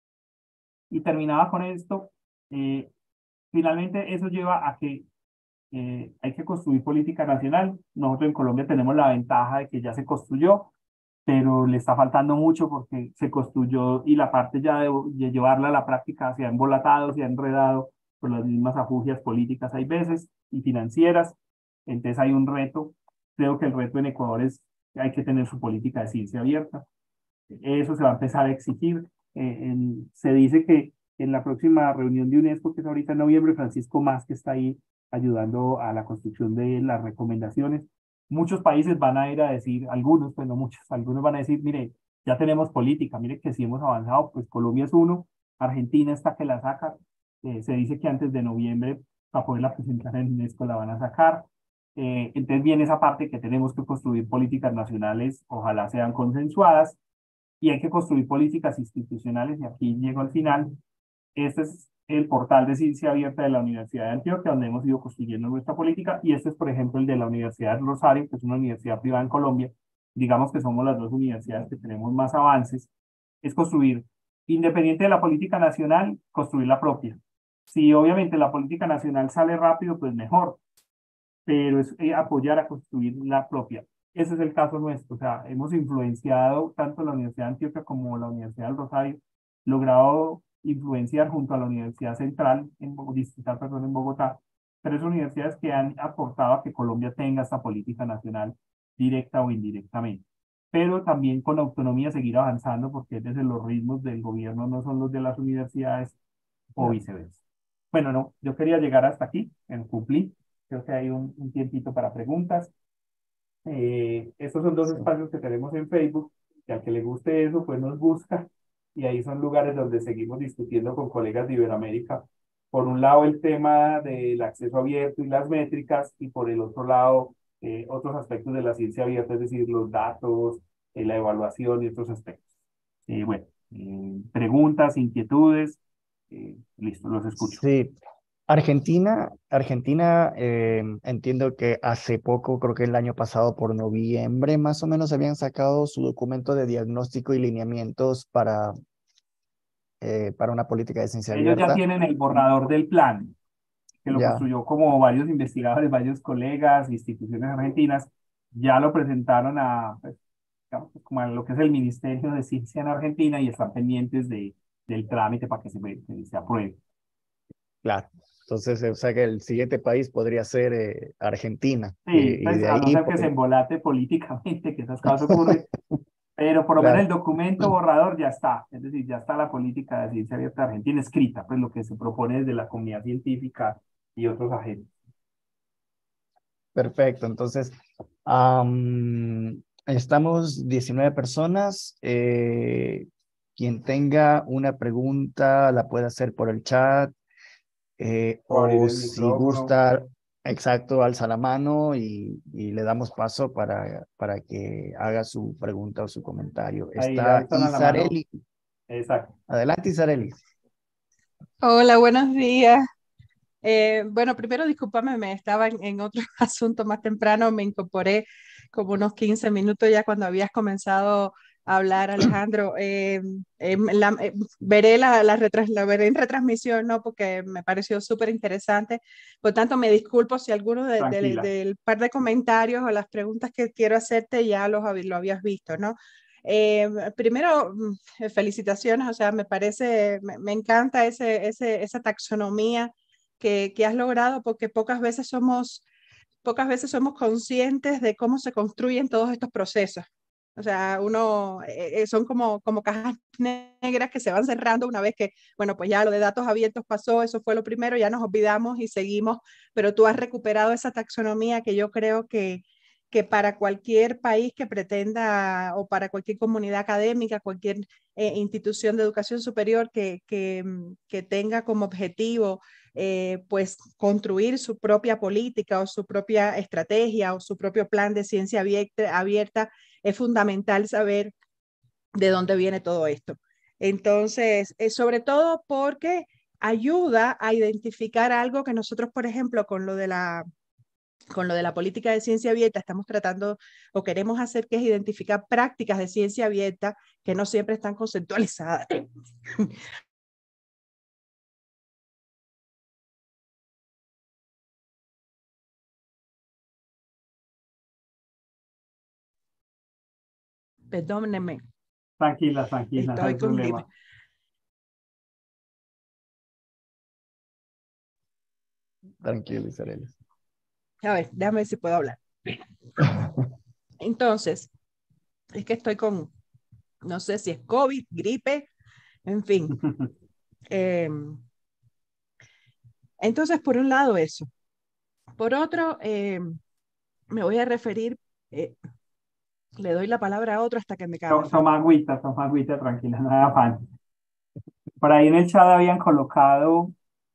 Y terminaba con esto. Eh, finalmente eso lleva a que eh, hay que construir política nacional. Nosotros en Colombia tenemos la ventaja de que ya se construyó, pero le está faltando mucho porque se construyó y la parte ya de, de llevarla a la práctica se ha embolatado, se ha enredado por las mismas afugias políticas hay veces y financieras. Entonces hay un reto. Creo que el reto en Ecuador es que hay que tener su política de ciencia abierta. Eso se va a empezar a exigir. Eh, en, se dice que en la próxima reunión de UNESCO, que es ahorita en noviembre, Francisco Más, que está ahí ayudando a la construcción de las recomendaciones, muchos países van a ir a decir, algunos, pues no muchos, algunos van a decir, mire, ya tenemos política, mire que sí hemos avanzado, pues Colombia es uno, Argentina está que la saca, eh, se dice que antes de noviembre, para poderla presentar en UNESCO, la van a sacar. Eh, entonces viene esa parte que tenemos que construir políticas nacionales, ojalá sean consensuadas, y hay que construir políticas institucionales, y aquí llego al final. Este es el portal de ciencia abierta de la Universidad de Antioquia, donde hemos ido construyendo nuestra política, y este es, por ejemplo, el de la Universidad de Rosario, que es una universidad privada en Colombia. Digamos que somos las dos universidades que tenemos más avances. Es construir, independiente de la política nacional, construir la propia. Si obviamente la política nacional sale rápido, pues mejor, pero es eh, apoyar a construir la propia. Ese es el caso nuestro, o sea, hemos influenciado tanto la Universidad de Antioquia como la Universidad del Rosario, logrado influenciar junto a la Universidad Central, en, Distrital, perdón, en Bogotá, tres universidades que han aportado a que Colombia tenga esta política nacional directa o indirectamente, pero también con autonomía seguir avanzando, porque desde los ritmos del gobierno no son los de las universidades o viceversa. Bueno, no, yo quería llegar hasta aquí, en cumplí. Creo que hay un, un tiempito para preguntas. Eh, estos son dos Sí. espacios que tenemos en Facebook, que al que le guste eso, pues nos busca, y ahí son lugares donde seguimos discutiendo con colegas de Iberoamérica. Por un lado, el tema del acceso abierto y las métricas, y por el otro lado, eh, otros aspectos de la ciencia abierta, es decir, los datos, eh, la evaluación y otros aspectos. Eh, bueno, eh, preguntas, inquietudes, eh, listo, los escucho. Sí, Argentina, Argentina, eh, entiendo que hace poco, creo que el año pasado por noviembre más o menos, habían sacado su documento de diagnóstico y lineamientos para, eh, para una política de ciencia Ellos ya abierta. tienen el borrador del plan, que lo Ya, construyó como varios investigadores, varios colegas, instituciones argentinas, ya lo presentaron a, pues, digamos, como a lo que es el Ministerio de Ciencia en Argentina, y están pendientes de, del trámite para que se, que se apruebe. claro. Entonces, o sea que el siguiente país podría ser eh, Argentina. Sí, eh, y pues de a no ahí, ser que se pues, embolate políticamente, que esas cosas ocurren, pero por lo menos el claro, documento borrador ya está, es decir, ya está la política de ciencia abierta de Argentina escrita, pues lo que se propone desde la comunidad científica y otros agentes. perfecto. Entonces, am, estamos diecinueve personas. Eh, quien tenga una pregunta la puede hacer por el chat. Eh, O abrir o el si micrófono. gusta, exacto, alza la mano y, y le damos paso para, para que haga su pregunta o su comentario. Ahí Está alzan a la mano. Isareli. Exacto. Adelante, Isareli. Hola, buenos días. Eh, bueno, primero discúlpame, me estaba en, en otro asunto más temprano, me incorporé como unos quince minutos ya cuando habías comenzado a hablar, Alejandro. Eh, eh, la- eh, veré la, la, retras- la veré en retransmisión, ¿no? Porque me pareció súper interesante. Por tanto, me disculpo si alguno de- de- Tranquila. del par de comentarios o las preguntas que quiero hacerte ya los, hab- lo habías visto, ¿no? Eh, primero, mm, felicitaciones, o sea, me parece, me, me encanta ese, ese, esa taxonomía que, que has logrado, porque pocas veces somos pocas veces somos conscientes de cómo se construyen todos estos procesos. O sea, uno, eh, son como, como cajas negras que se van cerrando una vez que, bueno, pues ya lo de datos abiertos pasó, eso fue lo primero, ya nos olvidamos y seguimos, pero tú has recuperado esa taxonomía que yo creo que, que para cualquier país que pretenda, o para cualquier comunidad académica, cualquier eh, institución de educación superior que, que, que tenga como objetivo eh, pues construir su propia política o su propia estrategia o su propio plan de ciencia abierta, abierta es fundamental saber de dónde viene todo esto. Entonces, eh, sobre todo porque ayuda a identificar algo que nosotros, por ejemplo, con lo de la con lo de la política de ciencia abierta estamos tratando o queremos hacer, que es identificar prácticas de ciencia abierta que no siempre están conceptualizadas. Perdónenme. Tranquila, tranquila, no hay Estoy con problema. Tranquilo, Isabel. A ver, déjame ver si puedo hablar. Entonces, es que estoy con, no sé si es COVID, gripe, en fin. Eh, entonces, por un lado eso. Por otro, eh, me voy a referir, eh, le doy la palabra a otro hasta que me calme. To- Toma agüita, toma agüita, tranquila, no hay afán. Por ahí en el chat habían colocado,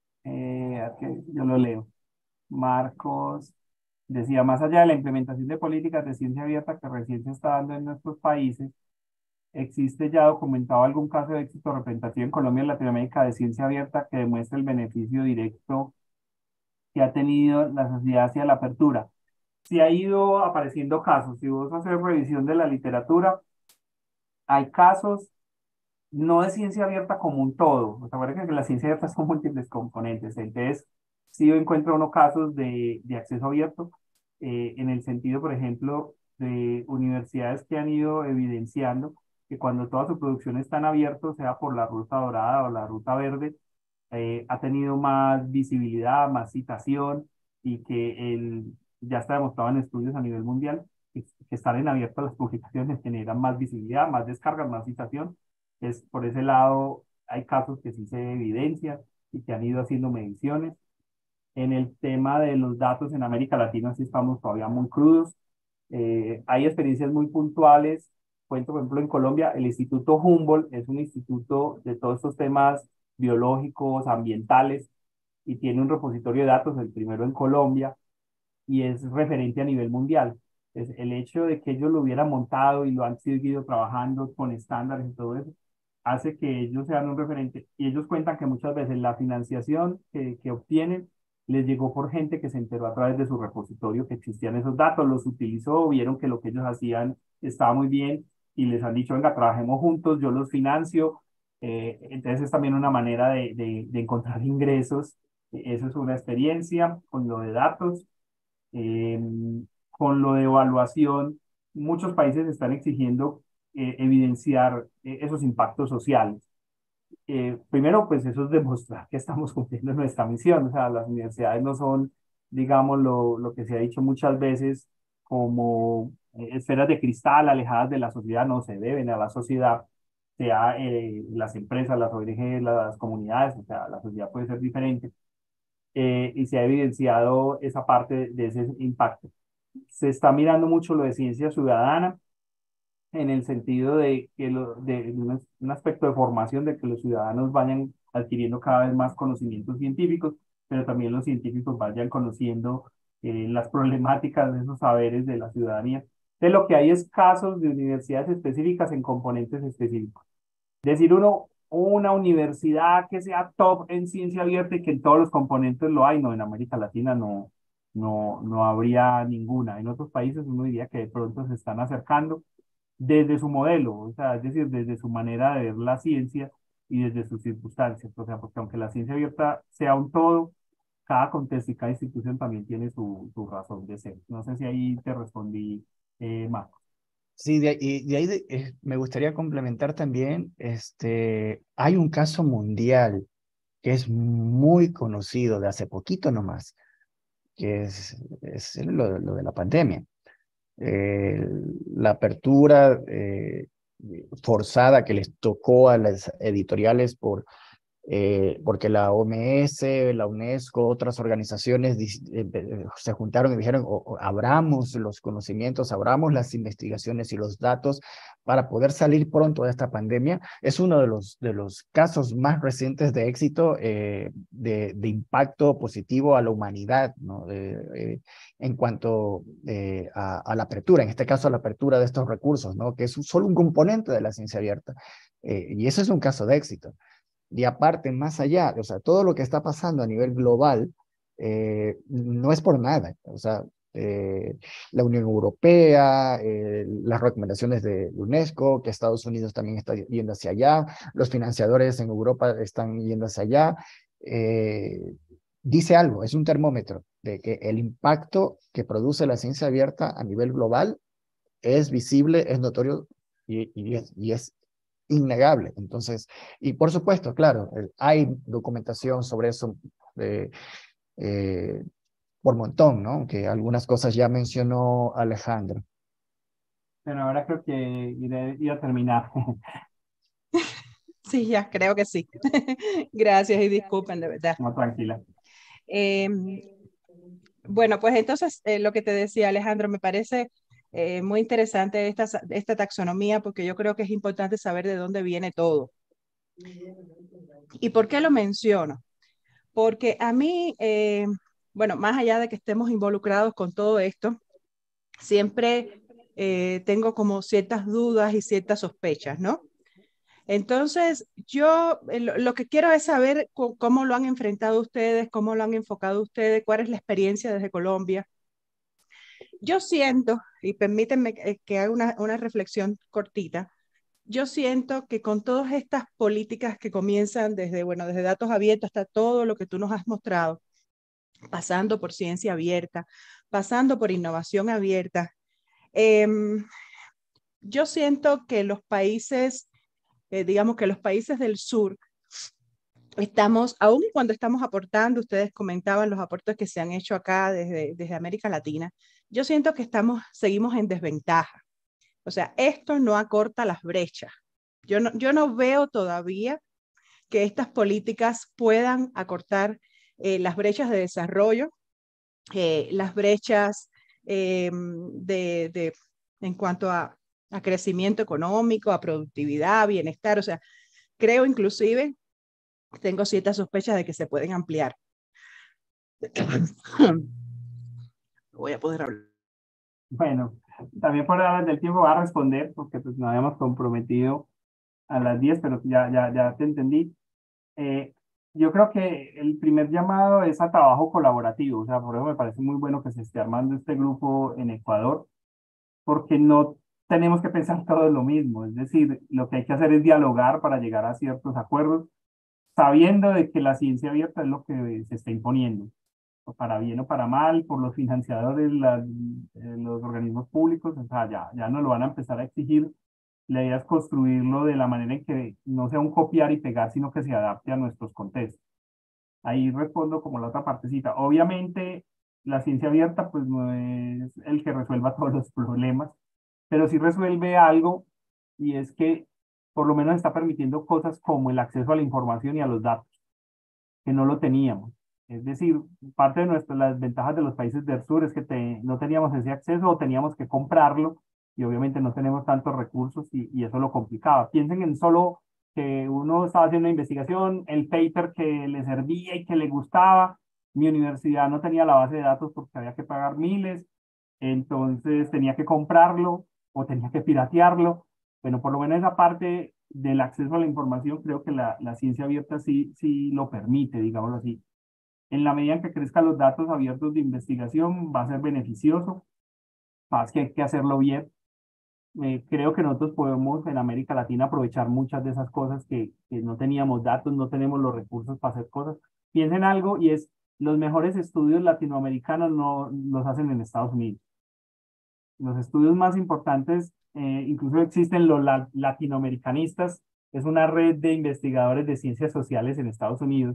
eh, que yo lo leo, Marcos decía, más allá de la implementación de políticas de ciencia abierta que recién se está dando en nuestros países, ¿existe ya documentado algún caso de éxito representativo en Colombia y Latinoamérica de ciencia abierta que demuestre el beneficio directo que ha tenido la sociedad hacia la apertura? Si ha ido apareciendo casos, si vos haces revisión de la literatura, hay casos no de ciencia abierta como un todo. O sea, acuérdense que la ciencia abierta son múltiples componentes. Entonces, sí encuentro unos casos de, de acceso abierto, eh, en el sentido, por ejemplo, de universidades que han ido evidenciando que cuando toda su producción está en abierto, sea por la ruta dorada o la ruta verde, eh, ha tenido más visibilidad, más citación y que el, ya está demostrado en estudios a nivel mundial que, que estar en abierto las publicaciones generan más visibilidad, más descargas, más citación. Es, por ese lado, hay casos que sí se evidencian y que han ido haciendo mediciones. En el tema de los datos en América Latina sí estamos todavía muy crudos. Eh, hay experiencias muy puntuales. Cuento, por ejemplo, en Colombia, el Instituto Humboldt es un instituto de todos estos temas biológicos, ambientales, y tiene un repositorio de datos, el primero en Colombia, y es referente a nivel mundial. Es el hecho de que ellos lo hubieran montado y lo han seguido trabajando con estándares y todo eso, hace que ellos sean un referente. Y ellos cuentan que muchas veces la financiación que, que obtienen les llegó por gente que se enteró a través de su repositorio que existían esos datos, los utilizó, vieron que lo que ellos hacían estaba muy bien y les han dicho, venga, trabajemos juntos, yo los financio. Eh, entonces es también una manera de, de, de encontrar ingresos. Eso es una experiencia con lo de datos. Eh, con lo de evaluación, muchos países están exigiendo eh, evidenciar eh, esos impactos sociales. Eh, primero, pues eso es demostrar que estamos cumpliendo nuestra misión. O sea, las universidades no son, digamos, lo, lo que se ha dicho muchas veces, como eh, esferas de cristal alejadas de la sociedad, no se deben a la sociedad, sea eh, las empresas, las O N G, las comunidades, o sea, la sociedad puede ser diferente, eh, y se ha evidenciado esa parte de ese impacto. Se está mirando mucho lo de ciencia ciudadana, en el sentido de que lo, de un, un aspecto de formación, de que los ciudadanos vayan adquiriendo cada vez más conocimientos científicos, pero también los científicos vayan conociendo eh, las problemáticas de esos saberes de la ciudadanía. De lo que hay es casos de universidades específicas en componentes específicos. Decir uno, una universidad que sea top en ciencia abierta y que en todos los componentes lo hay, no, en América Latina no, no, no habría ninguna. En otros países uno diría que de pronto se están acercando desde su modelo, o sea, es decir, desde su manera de ver la ciencia y desde sus circunstancias. O sea, porque aunque la ciencia abierta sea un todo, cada contexto y cada institución también tiene su, su razón de ser. No sé si ahí te respondí, eh, Marco. Sí, de, y de ahí de- eh, me gustaría complementar también, este, hay un caso mundial que es muy conocido de hace poquito nomás, que es, es lo, lo de la pandemia. Eh, la apertura eh, forzada que les tocó a las editoriales por eh, porque la O M S, la UNESCO, otras organizaciones eh, se juntaron y dijeron, o, o, abramos los conocimientos, abramos las investigaciones y los datos para poder salir pronto de esta pandemia. Es uno de los, de los casos más recientes de éxito, eh, de, de impacto positivo a la humanidad, ¿no? Eh, eh, en cuanto eh, a, a la apertura, en este caso a la apertura de estos recursos, ¿no? Que es solo un componente de la ciencia abierta. Eh, y eso es un caso de éxito. Y aparte, más allá, o sea, todo lo que está pasando a nivel global eh, no es por nada. O sea, eh, la Unión Europea, eh, las recomendaciones de UNESCO, que Estados Unidos también está yendo hacia allá, los financiadores en Europa están yendo hacia allá, eh, dice algo, es un termómetro de que el impacto que produce la ciencia abierta a nivel global es visible, es notorio y, y, es, y es innegable. Entonces, y por supuesto, claro, hay documentación sobre eso eh, eh, por montón, ¿no? Que algunas cosas ya mencionó Alejandro. Bueno, ahora creo que iré, iré a terminar. Sí, ya, creo que sí. Gracias y disculpen, de verdad. No, tranquila. Eh, bueno, pues entonces, eh, lo que te decía Alejandro, me parece eh, muy interesante esta, esta taxonomía porque yo creo que es importante saber de dónde viene todo. ¿Y por qué lo menciono? Porque a mí, eh, bueno, más allá de que estemos involucrados con todo esto, siempre eh, tengo como ciertas dudas y ciertas sospechas, ¿no? Entonces, yo eh, lo, lo que quiero es saber co- cómo lo han enfrentado ustedes, cómo lo han enfocado ustedes, cuál es la experiencia desde Colombia. Yo siento, y permítanme que, que haga una, una reflexión cortita, yo siento que con todas estas políticas que comienzan desde, bueno, desde datos abiertos hasta todo lo que tú nos has mostrado, pasando por ciencia abierta, pasando por innovación abierta, eh, yo siento que los países, eh, digamos que los países del sur, estamos, aún cuando estamos aportando, ustedes comentaban los aportes que se han hecho acá desde, desde América Latina, yo siento que estamos, seguimos en desventaja. O sea, esto no acorta las brechas. Yo no, yo no veo todavía que estas políticas puedan acortar eh, las brechas de desarrollo, eh, las brechas eh, de, de, en cuanto a, a crecimiento económico, a productividad, bienestar. O sea, creo inclusive, tengo ciertas sospechas de que se pueden ampliar. Voy a poder hablar. Bueno, también por hablar del tiempo va a responder, porque pues nos habíamos comprometido a las diez, pero ya, ya, ya te entendí. Eh, yo creo que el primer llamado es a trabajo colaborativo, o sea, por eso me parece muy bueno que se esté armando este grupo en Ecuador, porque no tenemos que pensar todo lo mismo, es decir, lo que hay que hacer es dialogar para llegar a ciertos acuerdos, sabiendo de que la ciencia abierta es lo que se está imponiendo, o para bien o para mal, por los financiadores, la, eh, los organismos públicos, o sea, ya, ya no lo van a empezar a exigir. La idea es construirlo de la manera en que no sea un copiar y pegar, sino que se adapte a nuestros contextos. Ahí respondo como la otra partecita. Obviamente, la ciencia abierta pues no es el que resuelva todos los problemas, pero sí resuelve algo, y es que por lo menos está permitiendo cosas como el acceso a la información y a los datos, que no lo teníamos. Es decir, parte de nuestras, las ventajas de los países del sur es que te, no teníamos ese acceso o teníamos que comprarlo, y obviamente no tenemos tantos recursos y, y eso lo complicaba. Piensen en solo que uno estaba haciendo una investigación, el paper que le servía y que le gustaba, mi universidad no tenía la base de datos porque había que pagar miles, entonces tenía que comprarlo o tenía que piratearlo. Bueno, por lo menos esa parte del acceso a la información creo que la, la ciencia abierta sí, sí lo permite, digámoslo así. En la medida en que crezcan los datos abiertos de investigación, va a ser beneficioso, más que hay que hacerlo bien. Eh, creo que nosotros podemos en América Latina aprovechar muchas de esas cosas que, que no teníamos datos, no tenemos los recursos para hacer cosas. Piensen algo y es, los mejores estudios latinoamericanos no los hacen en Estados Unidos. Los estudios más importantes, eh, incluso existen los la latinoamericanistas, es una red de investigadores de ciencias sociales en Estados Unidos,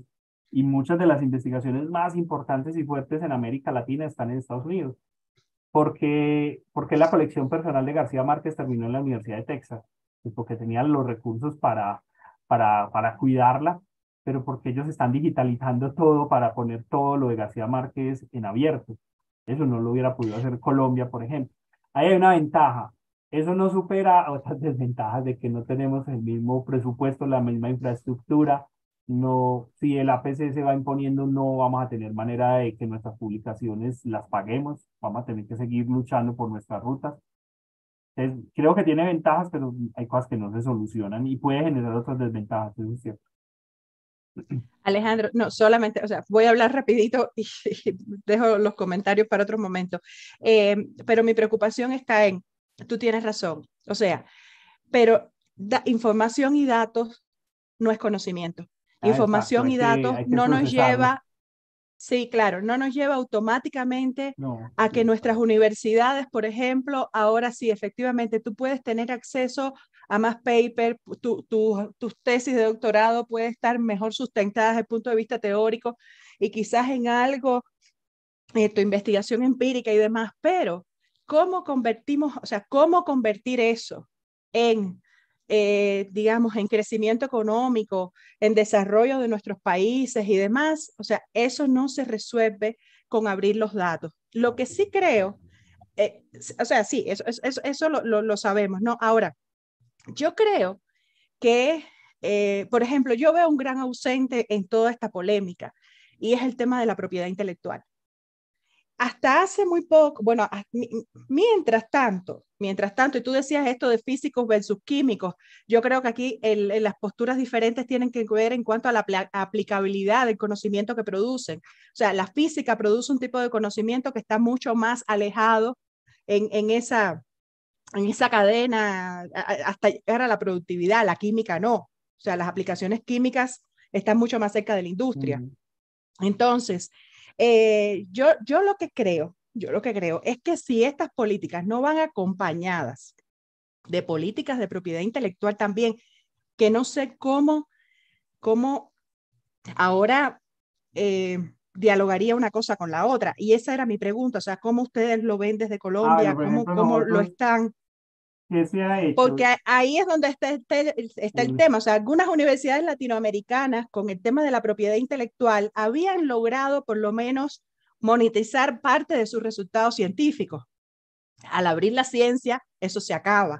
y muchas de las investigaciones más importantes y fuertes en América Latina están en Estados Unidos. ¿Por qué, por qué la colección personal de García Márquez terminó en la Universidad de Texas? Pues porque tenían los recursos para, para, para cuidarla, pero porque ellos están digitalizando todo para poner todo lo de García Márquez en abierto. Eso no lo hubiera podido hacer Colombia, por ejemplo. Ahí hay una ventaja. Eso no supera otras desventajas de que no tenemos el mismo presupuesto, la misma infraestructura. No, si el A P C se va imponiendo, no vamos a tener manera de que nuestras publicaciones las paguemos. Vamos a tener que seguir luchando por nuestras rutas. Entonces, creo que tiene ventajas, pero hay cosas que no se solucionan y puede generar otras desventajas, eso es cierto. Alejandro, no, solamente, o sea, voy a hablar rapidito y, y dejo los comentarios para otro momento. Eh, pero mi preocupación está en, tú tienes razón, o sea, pero da, información y datos no es conocimiento. Ah, exacto, Información hay y que, datos hay que no nos procesarlo. lleva, sí, claro, no nos lleva automáticamente No, a que sí, nuestras universidades, por ejemplo, ahora sí, efectivamente, tú puedes tener acceso a más paper, tu, tu, tus tesis de doctorado puede estar mejor sustentadas desde el punto de vista teórico y quizás en algo, eh, tu investigación empírica y demás, pero ¿cómo convertimos, o sea, cómo convertir eso en, eh, digamos, en crecimiento económico, en desarrollo de nuestros países y demás? O sea, eso no se resuelve con abrir los datos. Lo que sí creo, eh, o sea, sí, eso, eso, eso lo, lo, lo sabemos, ¿no? Ahora, yo creo que, eh, por ejemplo, yo veo un gran ausente en toda esta polémica y es el tema de la propiedad intelectual. Hasta hace muy poco, bueno, mientras tanto, mientras tanto, y tú decías esto de físicos versus químicos, yo creo que aquí el, el, las posturas diferentes tienen que ver en cuanto a la aplicabilidad del conocimiento que producen. O sea, la física produce un tipo de conocimiento que está mucho más alejado en, en esa en esa cadena hasta llegar a la productividad, la química no. O sea, las aplicaciones químicas están mucho más cerca de la industria. mm, Entonces, eh, yo, yo lo que creo, yo lo que creo es que si estas políticas no van acompañadas de políticas de propiedad intelectual también, que no sé cómo, cómo ahora eh, dialogaría una cosa con la otra. Y esa era mi pregunta, o sea, ¿cómo ustedes lo ven desde A ver, Colombia? por ¿Cómo, ejemplo, cómo lo nosotros, están? ¿qué se ha hecho? Porque ahí es donde está, está, está el El, tema. O sea, algunas universidades latinoamericanas con el tema de la propiedad intelectual habían logrado por lo menos monetizar parte de sus resultados científicos. Al abrir la ciencia, eso se acaba.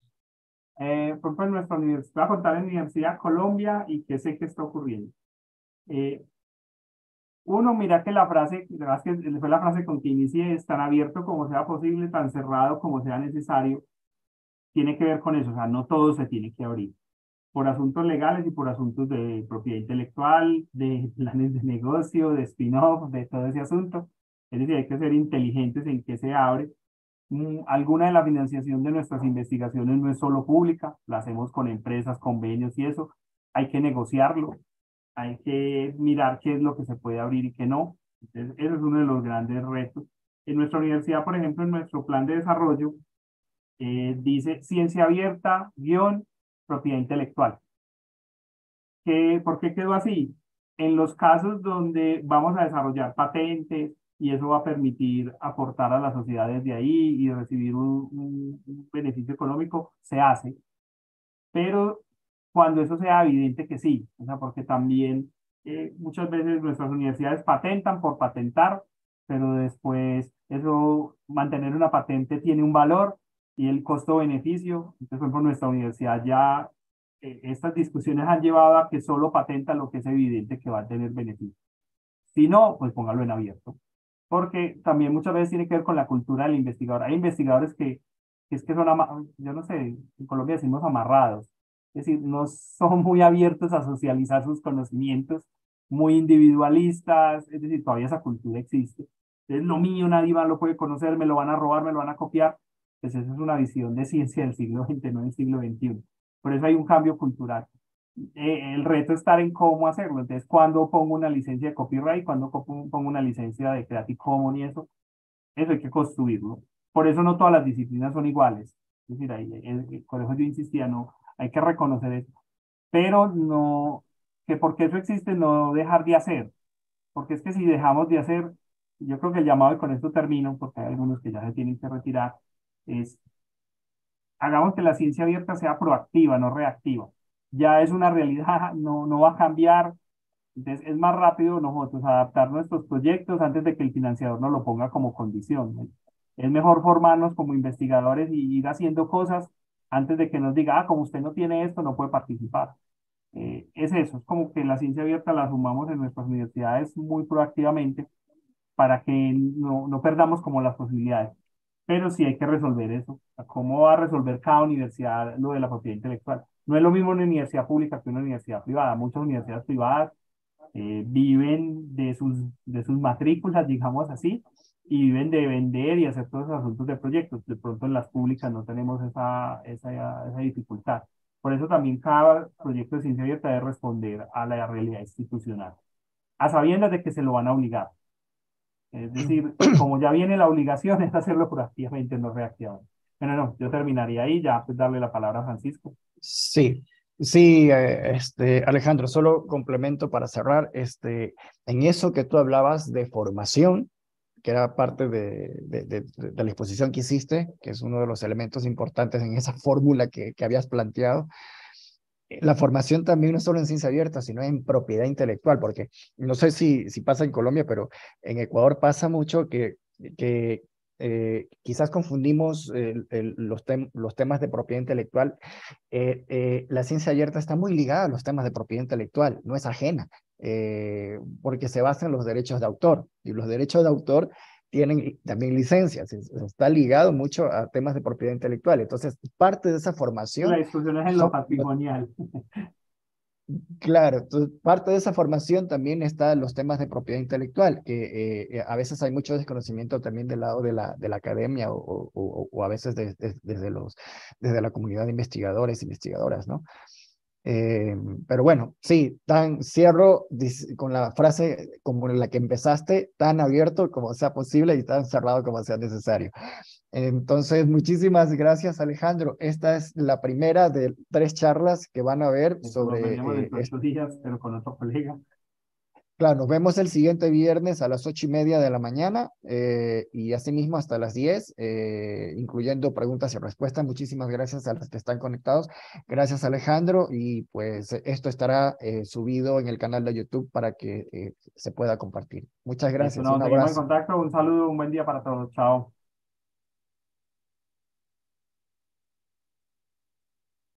eh, por ejemplo, en nuestra universidad, voy a contar en la Universidad Colombia y qué sé que está ocurriendo. Eh, Uno, mira que la frase, la que fue la frase con que inicié, es tan abierto como sea posible, tan cerrado como sea necesario, tiene que ver con eso, o sea, no todo se tiene que abrir, por asuntos legales y por asuntos de propiedad intelectual, de planes de negocio, de spin-off, de todo ese asunto. Es decir, hay que ser inteligentes en qué se abre. Mm, Alguna de la financiación de nuestras investigaciones no es solo pública, la hacemos con empresas, convenios y eso. Hay que negociarlo, hay que mirar qué es lo que se puede abrir y qué no. Entonces, ese es uno de los grandes retos. En nuestra universidad, por ejemplo, en nuestro plan de desarrollo, eh, dice ciencia abierta, guión, propiedad intelectual. ¿Qué, ¿Por qué quedó así? En los casos donde vamos a desarrollar patentes y eso va a permitir aportar a la sociedad desde ahí y recibir un, un, un beneficio económico, se hace. Pero cuando eso sea evidente que sí, o sea, porque también eh, muchas veces nuestras universidades patentan por patentar, pero después eso, mantener una patente tiene un valor y el costo-beneficio. Entonces, por ejemplo, nuestra universidad ya, eh, estas discusiones han llevado a que solo patenta lo que es evidente que va a tener beneficio. Si no, pues póngalo en abierto. Porque también muchas veces tiene que ver con la cultura del investigador. Hay investigadores que, que es que son, ama- yo no sé, en Colombia decimos amarrados. Es decir, no son muy abiertos a socializar sus conocimientos, muy individualistas, es decir, todavía esa cultura existe. Es lo mío, nadie más lo puede conocer, me lo van a robar, me lo van a copiar. Pues esa es una visión de ciencia del siglo veinte, no del siglo veintiuno. Por eso hay un cambio cultural. Eh, el reto está en cómo hacerlo. Entonces, cuando pongo una licencia de copyright, cuando pongo una licencia de Creative Commons y eso, eso hay que construirlo. Por eso no todas las disciplinas son iguales. Es decir, ahí, eh, eh, por eso yo insistía, no, hay que reconocer eso. Pero no, que porque eso existe, no dejar de hacer, porque es que si dejamos de hacer, yo creo que el llamado, y con esto termino, porque hay algunos que ya se tienen que retirar, es hagamos que la ciencia abierta sea proactiva, no reactiva. Ya es una realidad, no, no va a cambiar. Entonces es más rápido nosotros adaptar nuestros proyectos antes de que el financiador nos lo ponga como condición. Es mejor formarnos como investigadores y ir haciendo cosas antes de que nos diga, ah, como usted no tiene esto, no puede participar. Eh, es eso, es como que la ciencia abierta la sumamos en nuestras universidades muy proactivamente para que no, no perdamos como las posibilidades. Pero sí hay que resolver eso. ¿Cómo va a resolver cada universidad lo de la propiedad intelectual? No es lo mismo una universidad pública que una universidad privada. Muchas universidades privadas eh, viven de sus, de sus matrículas, digamos así, y viven de vender y hacer todos esos asuntos de proyectos. De pronto en las públicas no tenemos esa, esa, esa dificultad. Por eso también cada proyecto de ciencia abierta debe responder a la realidad institucional, a sabiendas de que se lo van a obligar. Es decir, como ya viene la obligación, es hacerlo proactivamente, no reactivamente. Bueno, no, yo terminaría ahí, ya pues darle la palabra a Francisco. Sí, sí, eh, este, Alejandro, solo complemento para cerrar, este, en eso que tú hablabas de formación, que era parte de, de, de, de la exposición que hiciste, que es uno de los elementos importantes en esa fórmula que, que habías planteado. La formación también no es solo en ciencia abierta, sino en propiedad intelectual, porque no sé si, si pasa en Colombia, pero en Ecuador pasa mucho que, que eh, quizás confundimos el, el, los, tem los temas de propiedad intelectual. Eh, eh, la ciencia abierta está muy ligada a los temas de propiedad intelectual, no es ajena, eh, porque se basa en los derechos de autor, y los derechos de autor tienen también licencias, está ligado mucho a temas de propiedad intelectual. Entonces, parte de esa La formación discusión es en lo son, patrimonial. claro, entonces, parte de esa formación también está los temas de propiedad intelectual, que eh, a veces hay mucho desconocimiento también del lado de la, de la academia o, o, o a veces de, de, desde, los, desde la comunidad de investigadores, investigadoras, ¿no? Eh, pero bueno, sí, tan cierro con la frase como la que empezaste, tan abierto como sea posible y tan cerrado como sea necesario. Entonces, muchísimas gracias, Alejandro. Esta es la primera de tres charlas que van a ver Eso lo sobre... veremos Eh, dentro de es- estos días, pero con otro colega. claro, nos vemos el siguiente viernes a las ocho y media de la mañana eh, y asimismo hasta las diez, eh, incluyendo preguntas y respuestas. Muchísimas gracias a los que están conectados. Gracias, Alejandro. Y pues esto estará eh, subido en el canal de YouTube para que eh, se pueda compartir. Muchas Eso gracias. no, Un seguimos en abrazo. contacto. Un saludo, un buen día para todos. Chao.